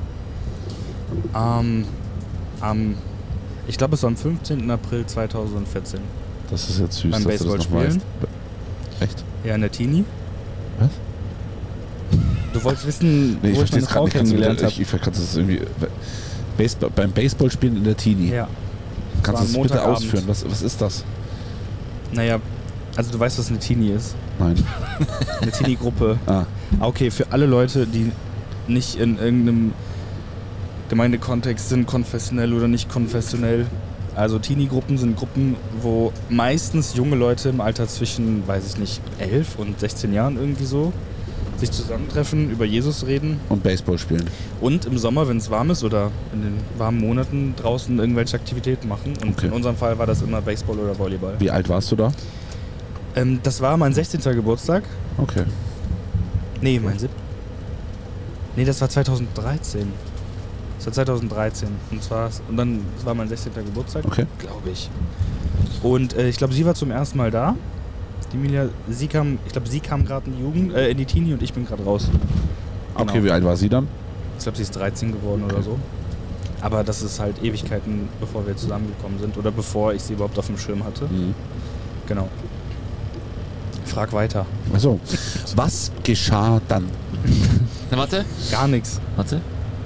Ähm, am, ich glaube, es war am fünfzehnten April zweitausendvierzehn. Das ist jetzt süß, Beim dass du das noch Baseballspielen? weißt. Echt? Ja, in der Teenie. Was? Du wolltest wissen, Nee, ich wo ich verstehe meine es gerade Frau nicht. Kannst du, kennengelernt ich habe. ich kann das irgendwie... Baseball, beim Baseballspielen in der Teenie. Ja. Kannst war du das ein bitte Montagabend. ausführen? Was, was ist das? Naja, also du weißt, was eine Teenie ist. Nein. Eine Teenie-Gruppe. Ah, Okay, für alle Leute, die nicht in irgendeinem Gemeindekontext sind, konfessionell oder nicht konfessionell. Also Teenie-Gruppen sind Gruppen, wo meistens junge Leute im Alter zwischen, weiß ich nicht, elf und sechzehn Jahren irgendwie so sich zusammentreffen, über Jesus reden und Baseball spielen. und im Sommer, wenn es warm ist oder in den warmen Monaten draußen irgendwelche Aktivitäten machen. Und Okay. in unserem Fall war das immer Baseball oder Volleyball. Wie alt warst du da? Ähm, das war mein sechzehnten Geburtstag. Okay. Nee, mein siebter. Nee, das war zweitausenddreizehn. Das war zweitausenddreizehn. Und zwar, und dann das war mein sechzehnten Geburtstag, Okay. glaube ich. Und äh, ich glaube, sie war zum ersten Mal da. Die Emilia, sie kam, ich glaube, sie kam gerade in die Jugend, äh, in die Teenie und ich bin gerade raus. Genau. Okay, wie alt war sie dann? Ich glaube, sie ist dreizehn geworden oder so. Aber das ist halt Ewigkeiten, bevor wir zusammengekommen sind oder bevor ich sie überhaupt auf dem Schirm hatte. Mhm. Genau. Frag weiter. Also, was geschah dann? Na, warte. Gar nichts. Warte.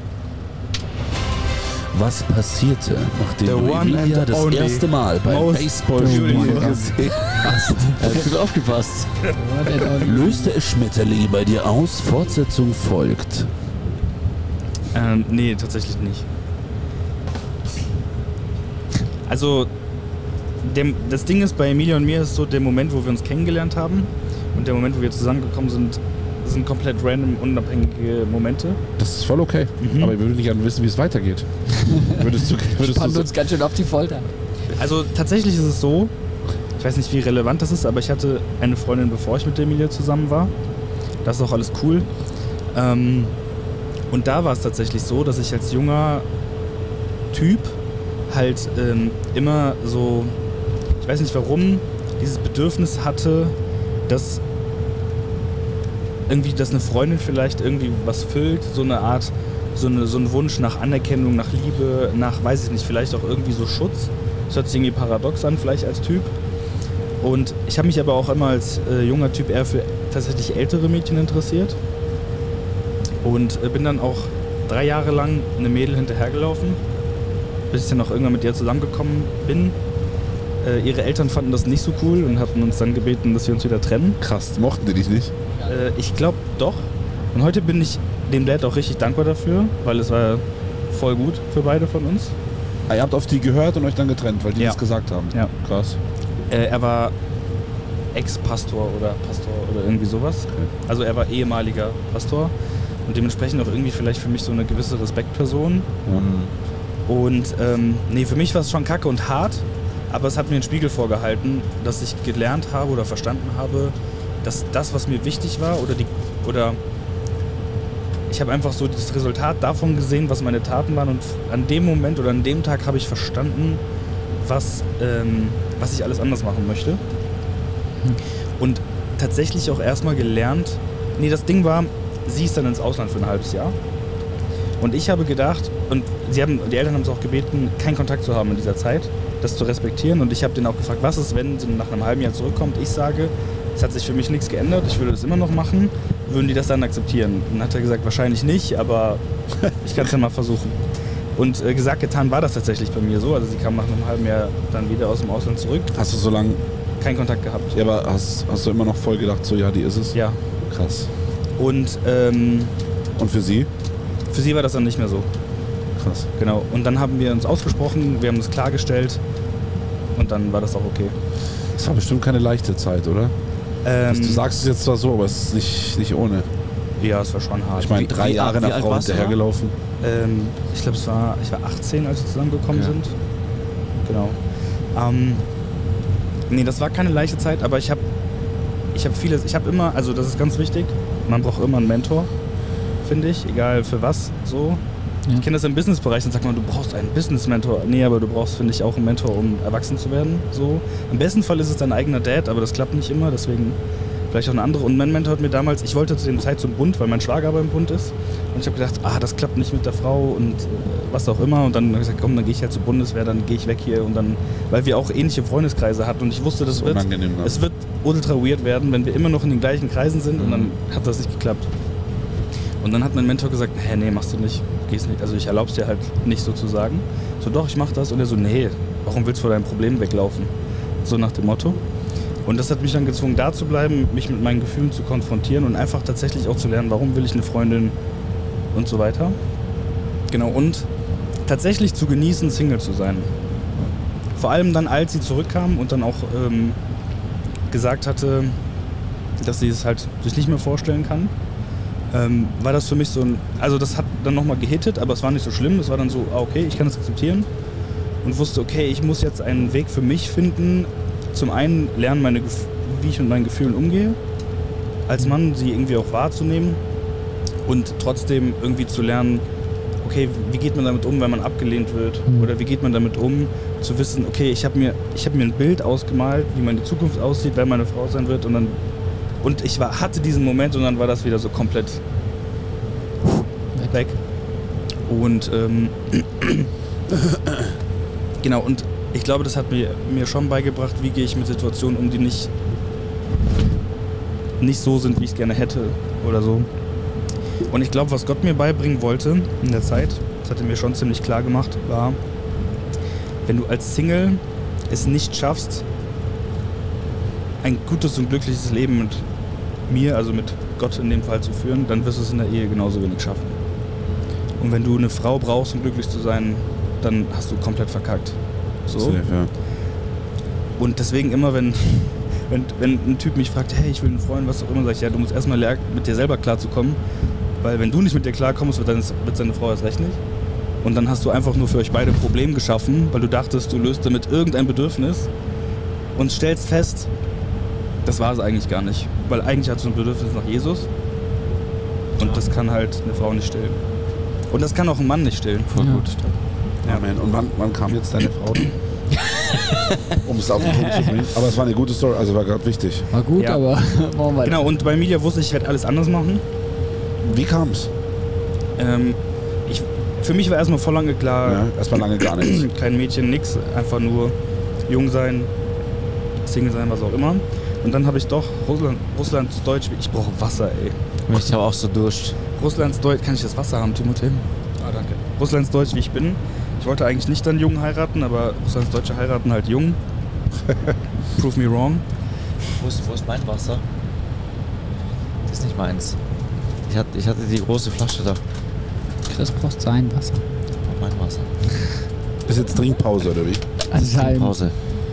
Was passierte, nachdem The du one Emilia and das only erste Mal beim most Baseballspielen beautiful. gesehen hast? Er hat gut aufgepasst. Löste es Schmetterlinge bei dir aus? Fortsetzung folgt. Ähm, nee, tatsächlich nicht. Also, dem, das Ding ist, bei Emilia und mir ist so der Moment, wo wir uns kennengelernt haben und der Moment, wo wir zusammengekommen sind, sind komplett random, unabhängige Momente. Das ist voll okay. Mhm. Aber ich würde nicht gerne wissen, wie es weitergeht. würdest du, würdest du Spannt so, uns ganz schön auf die Folter. Also, tatsächlich ist es so, ich weiß nicht, wie relevant das ist, aber ich hatte eine Freundin, bevor ich mit der Emilia zusammen war. Das ist auch alles cool. Ähm, und da war es tatsächlich so, dass ich als junger Typ halt ähm, immer so, ich weiß nicht warum, dieses Bedürfnis hatte, dass irgendwie, dass eine Freundin vielleicht irgendwie was füllt, so eine Art, so, eine, so ein Wunsch nach Anerkennung, nach Liebe, nach, weiß ich nicht, vielleicht auch irgendwie so Schutz. Das hört sich irgendwie paradox an, vielleicht als Typ. Und ich habe mich aber auch immer als äh, junger Typ eher für tatsächlich ältere Mädchen interessiert. Und äh, bin dann auch drei Jahre lang einem Mädel hinterhergelaufen, bis ich dann auch irgendwann mit ihr zusammengekommen bin. Äh, ihre Eltern fanden das nicht so cool und hatten uns dann gebeten, dass wir uns wieder trennen. krass, mochten die dich nicht? Äh, ich glaube doch. Und heute bin ich dem Dad auch richtig dankbar dafür, weil es war voll gut für beide von uns. Ah, ihr habt auf die gehört und euch dann getrennt, weil die Ja. das gesagt haben. Ja. Krass. Äh, er war Ex-Pastor oder Pastor oder irgendwie sowas. Also er war ehemaliger Pastor und dementsprechend auch irgendwie vielleicht für mich so eine gewisse Respektperson. Ja. Und ähm, nee, für mich war es schon kacke und hart, aber es hat mir einen Spiegel vorgehalten, dass ich gelernt habe oder verstanden habe, dass das, was mir wichtig war oder die oder ich habe einfach so das Resultat davon gesehen, was meine Taten waren und an dem Moment oder an dem Tag habe ich verstanden, was, ähm, was ich alles anders machen möchte. Und tatsächlich auch erstmal gelernt, nee, das Ding war, sie ist dann ins Ausland für ein halbes Jahr. Und ich habe gedacht, und sie haben, die Eltern haben es auch gebeten, keinen Kontakt zu haben in dieser Zeit, das zu respektieren. Und ich habe den auch gefragt, was ist, wenn sie nach einem halben Jahr zurückkommt? Ich sage, es hat sich für mich nichts geändert, ich würde das immer noch machen. Würden die das dann akzeptieren? Und dann hat er gesagt, wahrscheinlich nicht, aber ich kann es ja mal versuchen. Und äh, gesagt, getan war das tatsächlich bei mir so. Also sie kam nach einem halben Jahr dann wieder aus dem Ausland zurück. Hast du so lange, Keinen Kontakt gehabt. ja, aber hast, hast du immer noch voll gedacht, so ja, die ist es? Ja. Krass. Und ähm, Und für sie? für sie war das dann nicht mehr so. Krass. Genau. Und dann haben wir uns ausgesprochen, wir haben das klargestellt und dann war das auch okay. Das war bestimmt keine leichte Zeit, oder? Ähm, Du sagst es jetzt zwar so, aber es ist nicht, nicht ohne. ja, es war schon hart. Ich meine, Wie- drei wie Jahre alt- wie einer alt Frau warst du da? hinterhergelaufen. Ähm, ich glaube, es war, ich war achtzehn, als wir zusammengekommen Ja. sind. Genau. Ähm, nee, das war keine leichte Zeit, aber ich habe ich hab vieles, ich habe immer, also das ist ganz wichtig, man braucht immer einen Mentor, finde ich, egal für was, so. Ja. Ich kenne das im Businessbereich, dann sagt man, du brauchst einen Business-Mentor. Nee, aber du brauchst, finde ich, auch einen Mentor, um erwachsen zu werden, so. Im besten Fall ist es dein eigener Dad, aber das klappt nicht immer, deswegen vielleicht auch eine andere. Und mein Mentor hat mir damals, ich wollte zu dem Zeit zum Bund, weil mein Schwager beim Bund ist. Und ich habe gedacht, ah, das klappt nicht mit der Frau und äh, was auch immer. Und dann habe ich gesagt, komm, dann gehe ich halt zur Bundeswehr, dann gehe ich weg hier. Und dann, weil wir auch ähnliche Freundeskreise hatten. Und ich wusste, das wird, Unangenehm, ne? es wird ultra weird werden, wenn wir immer noch in den gleichen Kreisen sind. Und dann hat das nicht geklappt. Und dann hat mein Mentor gesagt, hä, nee, machst du nicht, gehst nicht. Also ich erlaub's dir halt nicht sozusagen. So, doch, ich mach das. Und er so, nee, warum willst du vor deinem Problem weglaufen? So nach dem Motto. Und das hat mich dann gezwungen, da zu bleiben, mich mit meinen Gefühlen zu konfrontieren und einfach tatsächlich auch zu lernen, warum will ich eine Freundin und so weiter. Genau, und tatsächlich zu genießen, Single zu sein. Vor allem dann, als sie zurückkam und dann auch ähm, gesagt hatte, dass sie es halt sich nicht mehr vorstellen kann, ähm, war das für mich so ein, also das hat dann nochmal gehittet, aber es war nicht so schlimm, es war dann so, ah, okay, ich kann das akzeptieren und wusste, okay, ich muss jetzt einen Weg für mich finden, zum einen lernen, meine, Gef- wie ich mit meinen Gefühlen umgehe, als Mann sie irgendwie auch wahrzunehmen und trotzdem irgendwie zu lernen, okay, wie geht man damit um, wenn man abgelehnt wird? Oder wie geht man damit um, zu wissen, okay, ich habe mir, ich hab mir ein Bild ausgemalt, wie meine Zukunft aussieht, wer meine Frau sein wird und dann und ich war, hatte diesen Moment und dann war das wieder so komplett weg. Und ähm, genau, und ich glaube, das hat mir, mir schon beigebracht, wie gehe ich mit Situationen um, die nicht, nicht so sind, wie ich es gerne hätte oder so. Und ich glaube, was Gott mir beibringen wollte in der Zeit, das hat er mir schon ziemlich klar gemacht, war, wenn du als Single es nicht schaffst, ein gutes und glückliches Leben mit mir, also mit Gott in dem Fall zu führen, dann wirst du es in der Ehe genauso wenig schaffen. Und wenn du eine Frau brauchst, um glücklich zu sein, dann hast du komplett verkackt. So. Safe, ja. Und deswegen immer, wenn, wenn, wenn ein Typ mich fragt, hey, ich will einen Freund, was auch immer, sag ich, ja, du musst erstmal lernen, mit dir selber klarzukommen. Weil wenn du nicht mit dir klarkommst, wird, deine, wird seine Frau erst recht nicht. Und dann hast du einfach nur für euch beide ein Problem geschaffen, weil du dachtest, du löst damit irgendein Bedürfnis und stellst fest, das war es eigentlich gar nicht. Weil eigentlich hast du ein Bedürfnis nach Jesus und das kann halt eine Frau nicht stillen. Und das kann auch ein Mann nicht stillen. Voll gut. Ja, man. Und wann, wann kam jetzt deine Frau? Um es auf den Punkt zu bringen. Aber es war eine gute Story, also war gerade wichtig. War gut, Ja. aber machen wir weiter. Genau, und bei Emilia wusste ich, ich werde alles anders machen. Wie kam's? Ähm, ich, für mich war erstmal voll lange klar, Ja, erstmal lange gar nichts. kein Mädchen, nix, einfach nur jung sein, Single sein, was auch immer. Und dann habe ich doch Russland, Russlands Deutsch, ich brauche Wasser, ey. Ich habe auch so Durst. Russlands Deutsch, kann ich das Wasser haben, Timothée? Ah, danke. Russlands Deutsch, wie ich bin. Ich wollte eigentlich nicht dann jung heiraten, aber Russlands Deutsche heiraten halt jung. Prove me wrong. Wo ist, wo ist mein Wasser? Das ist nicht meins. Ich hatte, ich hatte die große Flasche da. Chris braucht sein Wasser. Das war mein Wasser. Ist jetzt Trinkpause oder wie? Anscheinend. Pause.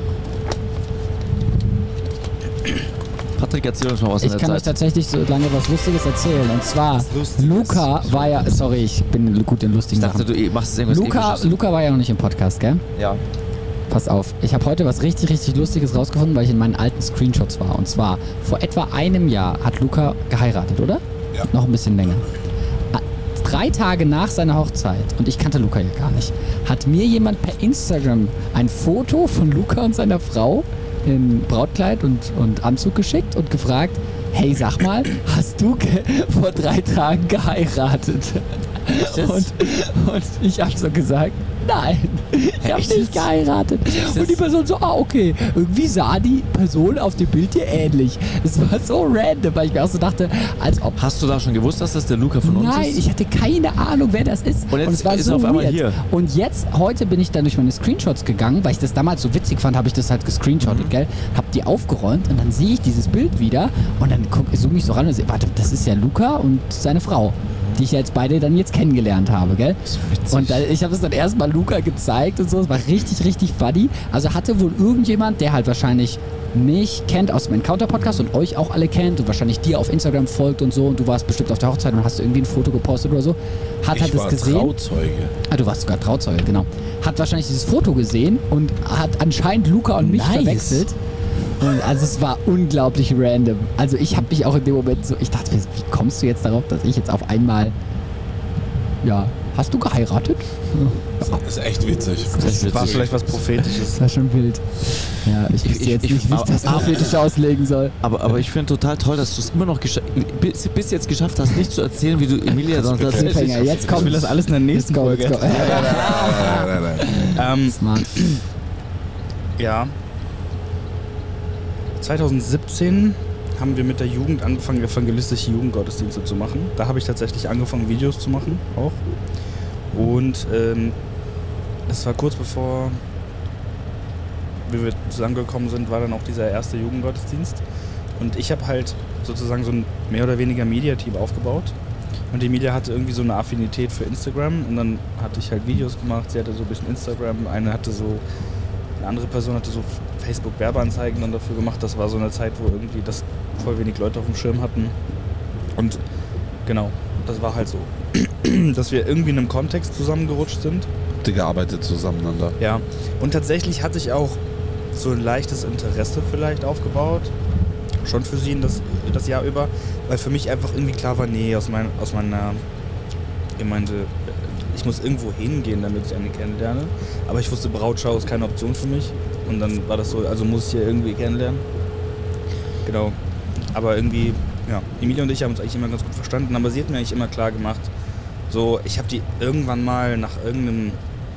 Patrick, erzähl uns mal was in Ich der kann euch Zeit. tatsächlich so lange was Lustiges erzählen. Und zwar, Luca war ja, sorry, ich bin gut in Ich lustigen dachte, Sachen. du machst irgendwas Luca, Episches. Luca war ja noch nicht im Podcast, gell? Ja. Pass auf, ich habe heute was richtig, richtig Lustiges rausgefunden, weil ich in meinen alten Screenshots war. Und zwar, vor etwa einem Jahr hat Luca geheiratet, oder? Ja. Noch ein bisschen länger. Ah, Drei Tage nach seiner Hochzeit, und ich kannte Luca ja gar nicht, hat mir jemand per Instagram ein Foto von Luca und seiner Frau in Brautkleid und, und Anzug geschickt und gefragt, hey, sag mal, hast du ge- vor drei Tagen geheiratet? Und, und ich habe so gesagt, nein, ich habe nicht geheiratet. Und die Person so, ah, okay. Irgendwie sah die Person auf dem Bild dir ähnlich. Es war so random, weil ich mir auch so dachte, als ob... Hast du da schon gewusst, dass das der Luca von uns Nein, ist? ich hatte keine Ahnung, wer das ist. Und jetzt es war ist so er auf einmal weird. hier. Und jetzt, heute bin ich dann durch meine Screenshots gegangen, weil ich das damals so witzig fand, habe ich das halt gescreenshottet, Mhm. gell? Hab die aufgeräumt und dann sehe ich dieses Bild wieder und dann guck, zoome ich so ran und sehe, warte, das ist ja Luca und seine Frau, die ich jetzt beide dann jetzt kennengelernt habe, gell? Und da, ich habe es dann erstmal Luca gezeigt und so, es war richtig, richtig funny. Also hatte wohl irgendjemand, der halt wahrscheinlich mich kennt aus dem Encounter-Podcast und euch auch alle kennt und wahrscheinlich dir auf Instagram folgt und so und du warst bestimmt auf der Hochzeit und hast irgendwie ein Foto gepostet oder so, hat Ich halt das war gesehen. Trauzeuge. Ah, du warst sogar Trauzeuge, genau. Hat wahrscheinlich dieses Foto gesehen und hat anscheinend Luca und mich Nice. verwechselt. Und also es war unglaublich random. Also ich habe mich auch in dem Moment so, ich dachte, wie kommst du jetzt darauf, dass ich jetzt auf einmal, ja, hast du geheiratet? Das ist echt witzig. Das war vielleicht was Prophetisches. Das war schon wild. Ja, ich wüsste ich- jetzt ich- nicht, wie ich das aber- prophetisch auslegen soll. Aber, aber ich finde total toll, dass du es immer noch gescha- bis, bis jetzt geschafft hast, nicht zu erzählen, wie du Emilia sonst Das ist Cliffhanger. Jetzt kommt Ich will das alles in der nächsten Let's go, Folge. let's go. Nein, nein, nein. Ähm, Smart. ja. zwanzig siebzehn haben wir mit der Jugend angefangen, evangelistische Jugendgottesdienste zu machen. Da habe ich tatsächlich angefangen, Videos zu machen, auch. Und ähm, es war kurz bevor wie wir zusammengekommen sind, war dann auch dieser erste Jugendgottesdienst. Und ich habe halt sozusagen so ein mehr oder weniger Media-Team aufgebaut. Und die Media hatte irgendwie so eine Affinität für Instagram. Und dann hatte ich halt Videos gemacht. Sie hatte so ein bisschen Instagram. Eine hatte so, eine andere Person hatte so Facebook-Werbeanzeigen dann dafür gemacht. Das war so eine Zeit, wo irgendwie das voll wenig Leute auf dem Schirm hatten. Und genau, das war halt so, dass wir irgendwie in einem Kontext zusammengerutscht sind. Gearbeitet zusammeneinander. Ja, und tatsächlich hatte ich auch so ein leichtes Interesse vielleicht aufgebaut, schon für sie in das, das Jahr über, weil für mich einfach irgendwie klar war, nee, aus, mein, aus meiner, ich meinte, ich muss irgendwo hingehen, damit ich eine kennenlerne, aber ich wusste, Brautschau ist keine Option für mich und dann war das so, also muss ich hier irgendwie kennenlernen. Genau, aber irgendwie, ja, Emilia und ich haben uns eigentlich immer ganz gut verstanden, aber sie hat mir eigentlich immer klar gemacht, so, ich habe die irgendwann mal nach irgendeinem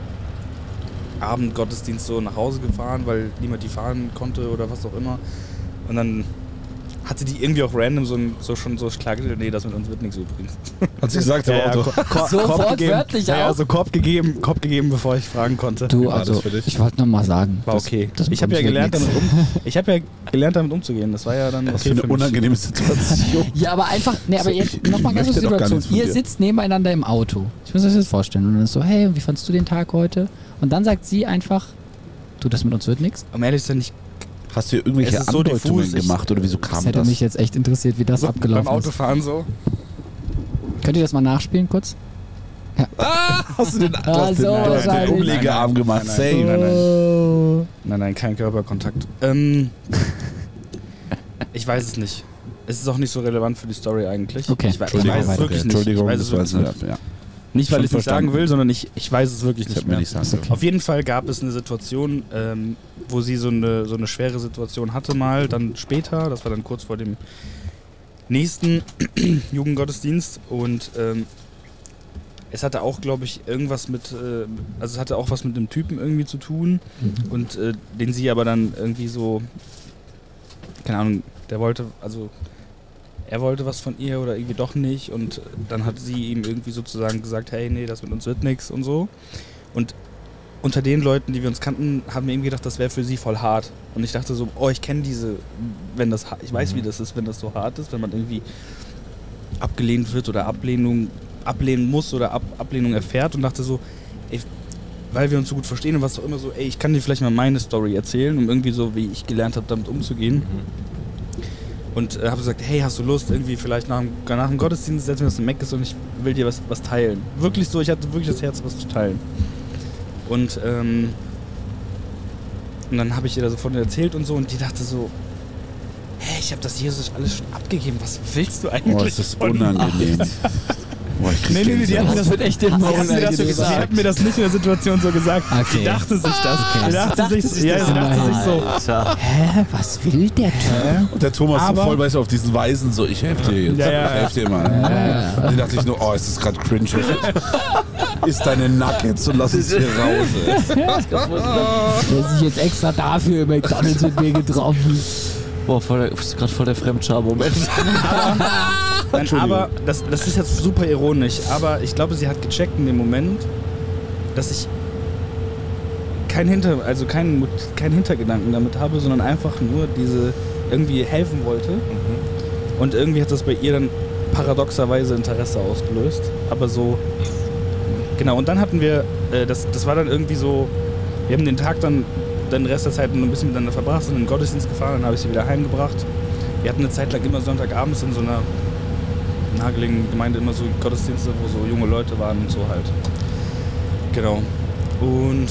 Abendgottesdienst so nach Hause gefahren, weil niemand die fahren konnte oder was auch immer. Und dann hatte die irgendwie auch random so, ein, so schon so klargestellt, nee, das mit uns wird nichts übrigens. Hat sie gesagt im Ja, ja, Auto. Ko- Ko- So Korb wortwörtlich gegeben. Ja, ja, auch. so Korb gegeben, Korb gegeben, bevor ich fragen konnte. Du, war das also, für dich? ich wollte noch mal sagen. War das- okay. das mit ich habe ja uns wird gelernt, nix. damit um, ich habe ja gelernt, damit umzugehen. Das war ja dann Was okay für eine für mich. unangenehme Situation. Ja, aber einfach, ne, aber jetzt Ich nochmal ganz möchte kurz doch gar Situation. nichts von Ihr dir. sitzt nebeneinander im Auto. Ich muss euch das vorstellen. Und dann ist so, hey, wie fandst du den Tag heute? Und dann sagt sie einfach, du, das mit uns wird nichts. Um ehrlich zu sein, ich Hast du hier irgendwelche Es ist so Andeutungen diffus, ich- gemacht oder wieso Das kam hätte das? mich jetzt echt interessiert, wie das so abgelaufen beim ist. Autofahren so. Könnt ihr das mal nachspielen kurz? Hast du den, du Ah, hast so den, du hast den wahrscheinlich. Umlegearm gemacht? Nein, Same. nein, nein. Oh. Nein, nein, kein Körperkontakt. Ähm, ich weiß es nicht. Es ist auch nicht so relevant für die Story eigentlich. Okay. Ich, we- ich Entschuldigung, weiß es weiter. wirklich nicht. Entschuldigung, ich weiß das es war wirklich jetzt nicht. ja. Nicht, weil Schon ich es nicht sagen verstanden. will, sondern ich, ich weiß es wirklich Ich nicht hätte mir mehr. nicht sagen Ist okay. dürfen. Auf jeden Fall gab es eine Situation, ähm, wo sie so eine, so eine schwere Situation hatte mal, dann später, das war dann kurz vor dem nächsten Jugendgottesdienst und ähm, es hatte auch, glaube ich, irgendwas mit, äh, also es hatte auch was mit einem Typen irgendwie zu tun und äh, den sie aber dann irgendwie so, keine Ahnung, der wollte, also er wollte was von ihr oder irgendwie doch nicht und dann hat sie ihm irgendwie sozusagen gesagt, hey, nee, das mit uns wird nix und so. Und unter den Leuten, die wir uns kannten, haben wir ihm gedacht, das wäre für sie voll hart. Und ich dachte so, oh, ich kenne diese, wenn das, ha- ich weiß, wie das ist, wenn das so hart ist, wenn man irgendwie abgelehnt wird oder Ablehnung ablehnen muss oder Ab Ablehnung erfährt und dachte so, ey, weil wir uns so gut verstehen und was auch immer so, ey, ich kann dir vielleicht mal meine Story erzählen, um irgendwie so, wie ich gelernt habe, damit umzugehen. Mhm. Und äh, habe gesagt, hey, hast du Lust, irgendwie vielleicht nach dem, nach dem Gottesdienst setzen wir uns in Meckes und ich will dir was, was teilen. Wirklich so, ich hatte wirklich das Herz, was zu teilen. Und, ähm, und dann habe ich ihr da so von erzählt und so und die dachte so, hä, ich habe das Jesus alles schon abgegeben, was willst du eigentlich? Oh, es ist unangenehm. Boah, ich krieg nee, nee, nee, die hat mir das, wird echt im die hat mir das, so gesagt. Sie hat mir das nicht in der Situation so gesagt. Okay. Sie dachte sich das. Okay. Sie dachte sich, ja, sie dachte sich so, Hä, was will der Typ? Und der Thomas Aber- so voll weißt du, auf diesen Weisen so, ich helfe dir jetzt. Ja, ja, ich helfe dir mal. Und dann dachte ich nur, oh, ist das gerade cringe. Ist deine Nuggets und lass uns hier raus. Der sich jetzt extra dafür im McDonalds mit mir getroffen. Boah, voll der, das ist gerade voll der Fremdscham-Moment. Nein, aber das, das ist jetzt super ironisch, aber ich glaube, sie hat gecheckt in dem Moment, dass ich kein Hinter, also keinen kein Hintergedanken damit habe, sondern einfach nur diese irgendwie helfen wollte. Mhm. Und irgendwie hat das bei ihr dann paradoxerweise Interesse ausgelöst. Aber so, genau, und dann hatten wir, äh, das, das war dann irgendwie so, wir haben den Tag dann den Rest der Zeit ein bisschen miteinander verbracht, sind in den Gottesdienst gefahren, dann habe ich sie wieder heimgebracht. Wir hatten eine Zeit lang immer Sonntagabends in so einer naheliegenden Gemeinde immer so Gottesdienste, wo so junge Leute waren und so halt. Genau. Und,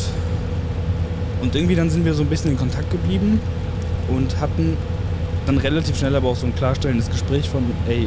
und irgendwie dann sind wir so ein bisschen in Kontakt geblieben und hatten dann relativ schnell aber auch so ein klarstellendes Gespräch von, ey,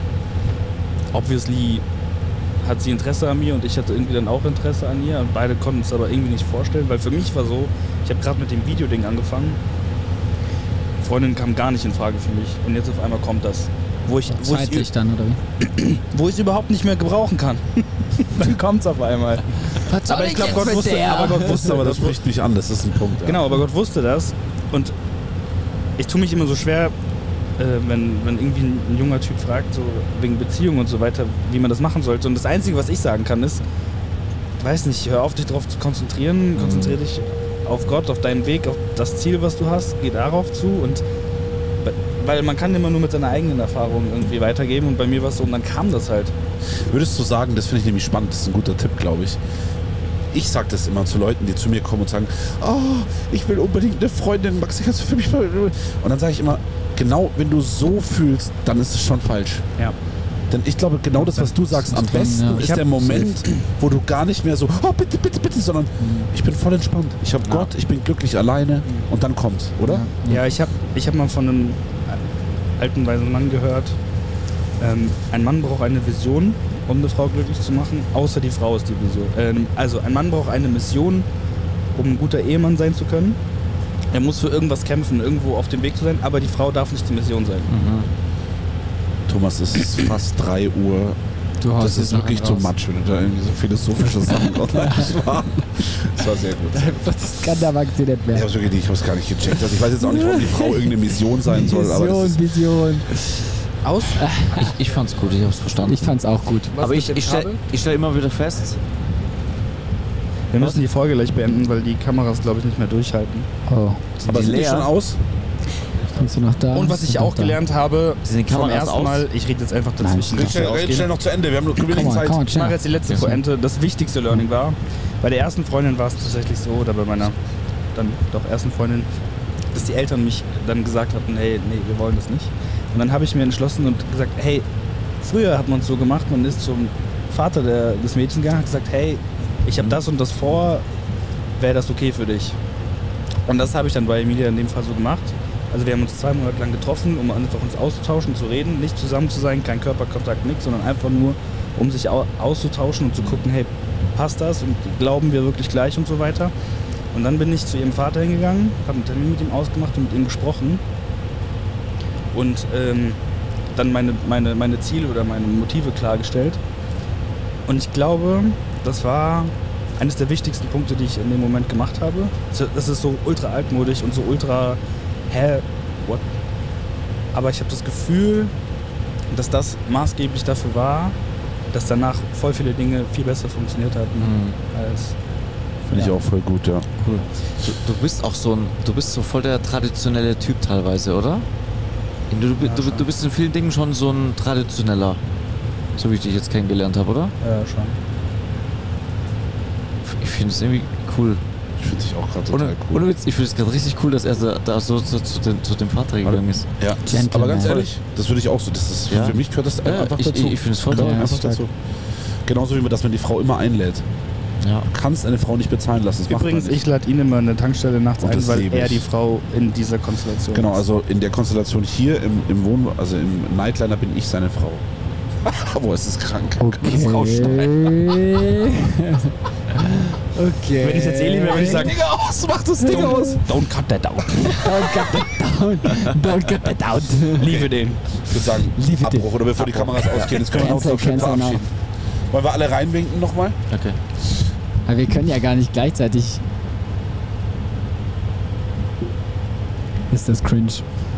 obviously hat sie Interesse an mir und ich hatte irgendwie dann auch Interesse an ihr und beide konnten es aber irgendwie nicht vorstellen, weil für mich war so, ich habe gerade mit dem Videoding angefangen, Freundin kam gar nicht in Frage für mich und jetzt auf einmal kommt das, wo ich wo Zeitlich ich, dann, oder wie? wo ich es überhaupt nicht mehr gebrauchen kann. Dann kommt es auf einmal. Was soll Aber ich ich glaube, jetzt Gott mit wusste, der? aber Gott wusste, Aber das Gott spricht mich an, das ist ein Punkt. Ja. Genau, aber Gott wusste das und ich tue mich immer so schwer, äh, wenn, wenn irgendwie ein, ein junger Typ fragt, so wegen Beziehung und so weiter, wie man das machen sollte. Und das Einzige, was ich sagen kann, ist, weiß nicht, hör auf, dich darauf zu konzentrieren, konzentriere dich auf Gott, auf deinen Weg, auf das Ziel, was du hast, geh darauf zu und weil man kann immer nur mit seiner eigenen Erfahrung irgendwie weitergeben und bei mir war es so und dann kam das halt. Würdest du sagen, das finde ich nämlich spannend, das ist ein guter Tipp, glaube ich. Ich sage das immer zu Leuten, die zu mir kommen und sagen, oh, ich will unbedingt eine Freundin, Maxi, kannst du für mich mal... Und dann sage ich immer, genau, wenn du so fühlst, dann ist es schon falsch. Ja. Denn ich glaube, genau das, was du sagst, am drin, besten ja. ist Ich hab- der Moment, wo du gar nicht mehr so, oh, bitte, bitte, bitte, sondern ich bin voll entspannt. Ich habe Gott, ich bin glücklich alleine und dann kommt's, oder? Ja, ich habe ich hab mal von einem alten weisen Mann gehört, ähm, ein Mann braucht eine Vision, um eine Frau glücklich zu machen, außer die Frau ist die Vision. Ähm, also ein Mann braucht eine Mission, um ein guter Ehemann sein zu können. Er muss für irgendwas kämpfen, irgendwo auf dem Weg zu sein, aber die Frau darf nicht die Mission sein. Thomas, es ist fast drei Uhr. Du haust Das die ist Sachen wirklich too raus. much, wenn du da irgendwie so philosophische Sachen drauf hast. Das war das war sehr gut. Das kann der Maxi nicht Ich mehr. hab's wirklich nicht, ich hab's gar nicht gecheckt. Also ich weiß jetzt auch nicht, warum die Frau irgendeine Mission sein soll, aber das Vision, ist, Vision. Aus? Ich, ich fand's gut, ich hab's verstanden. Ich fand's auch gut. Aber ich, ich stelle ich stell immer wieder fest, Wir müssen die Folge gleich beenden, weil die Kameras, glaube ich, nicht mehr durchhalten. Oh, aber die sind die leer? schon aus? kommst du noch da? Und was ich Sind auch noch da. gelernt habe, Sind die vom Kameras ersten aus? Mal, ich rede jetzt einfach dazwischen. Red dass schnell, wir red ausgehen. schnell noch zu Ende, wir haben nur wenig Komm mal, Zeit. komm mal, Ich mache schnell. jetzt die letzte Pointe. Das wichtigste Learning war, bei der ersten Freundin war es tatsächlich so, oder bei meiner dann doch ersten Freundin, dass die Eltern mich dann gesagt hatten, hey, nee, wir wollen das nicht. Und dann habe ich mir entschlossen und gesagt, hey, früher hat man es so gemacht, man ist zum Vater der, des Mädchens gegangen, hat gesagt, hey, ich habe das und das vor, wäre das okay für dich? Und das habe ich dann bei Emilia in dem Fall so gemacht. Also wir haben uns zwei Monate lang getroffen, um einfach uns auszutauschen, zu reden, nicht zusammen zu sein, kein Körperkontakt, nichts, sondern einfach nur, um sich au- auszutauschen und zu gucken, hey, passt das und glauben wir wirklich gleich und so weiter. Und dann bin ich zu ihrem Vater hingegangen, habe einen Termin mit ihm ausgemacht und mit ihm gesprochen und ähm, dann meine, meine, meine Ziele oder meine Motive klargestellt. Und ich glaube, das war eines der wichtigsten Punkte, die ich in dem Moment gemacht habe. Das ist so ultra altmodisch und so ultra, hä, what? Aber ich habe das Gefühl, dass das maßgeblich dafür war, dass danach voll viele Dinge viel besser funktioniert hatten als... Finde ich Ja. auch voll gut, ja. cool. Du, du bist auch so ein, du bist so voll der traditionelle Typ teilweise, oder? Du, du, du, du bist in vielen Dingen schon so ein traditioneller. So wie ich dich jetzt kennengelernt habe, oder? Ja, schon. Ich finde es irgendwie cool. Ich finde dich auch gerade total Ohne, cool. ohne Witz, ich finde es gerade richtig cool, dass er da, da so zu, zu, dem, zu dem Vater gegangen ist. Ja, Gentleman. aber ganz ehrlich, das würde ich auch so. Das ist, Ja. Für mich gehört das Ja, einfach ich- dazu. ich- ich finde es voll Gehört toll. einfach Ja, dazu. Genauso wie man das, wenn die Frau immer einlädt. Ja. Du kannst eine Frau nicht bezahlen lassen. Das macht Übrigens, man nicht. ich lade ihn immer an der Tankstelle nachts Und ein, das weil liebe er ich. die Frau in dieser Konstellation Genau, ist. also in der Konstellation hier im, im Wohn, also im Nightliner bin ich seine Frau. Boah, es ist krank. Kann man das rausschneiden? Okay. Wenn ich jetzt eh lieber, würde ich sagen, Digga aus, mach das Ding aus. don't cut that out. Don't cut that down. Don't cut that out. Liebe den. Ich würde sagen, Liebe Abbruch, dich. oder bevor die Kameras ausgehen, jetzt können wir uns Cancel, noch schön cancel now. verabschieden. Wollen wir alle reinwinken nochmal? Okay. Aber wir können ja gar nicht gleichzeitig. Ist das cringe?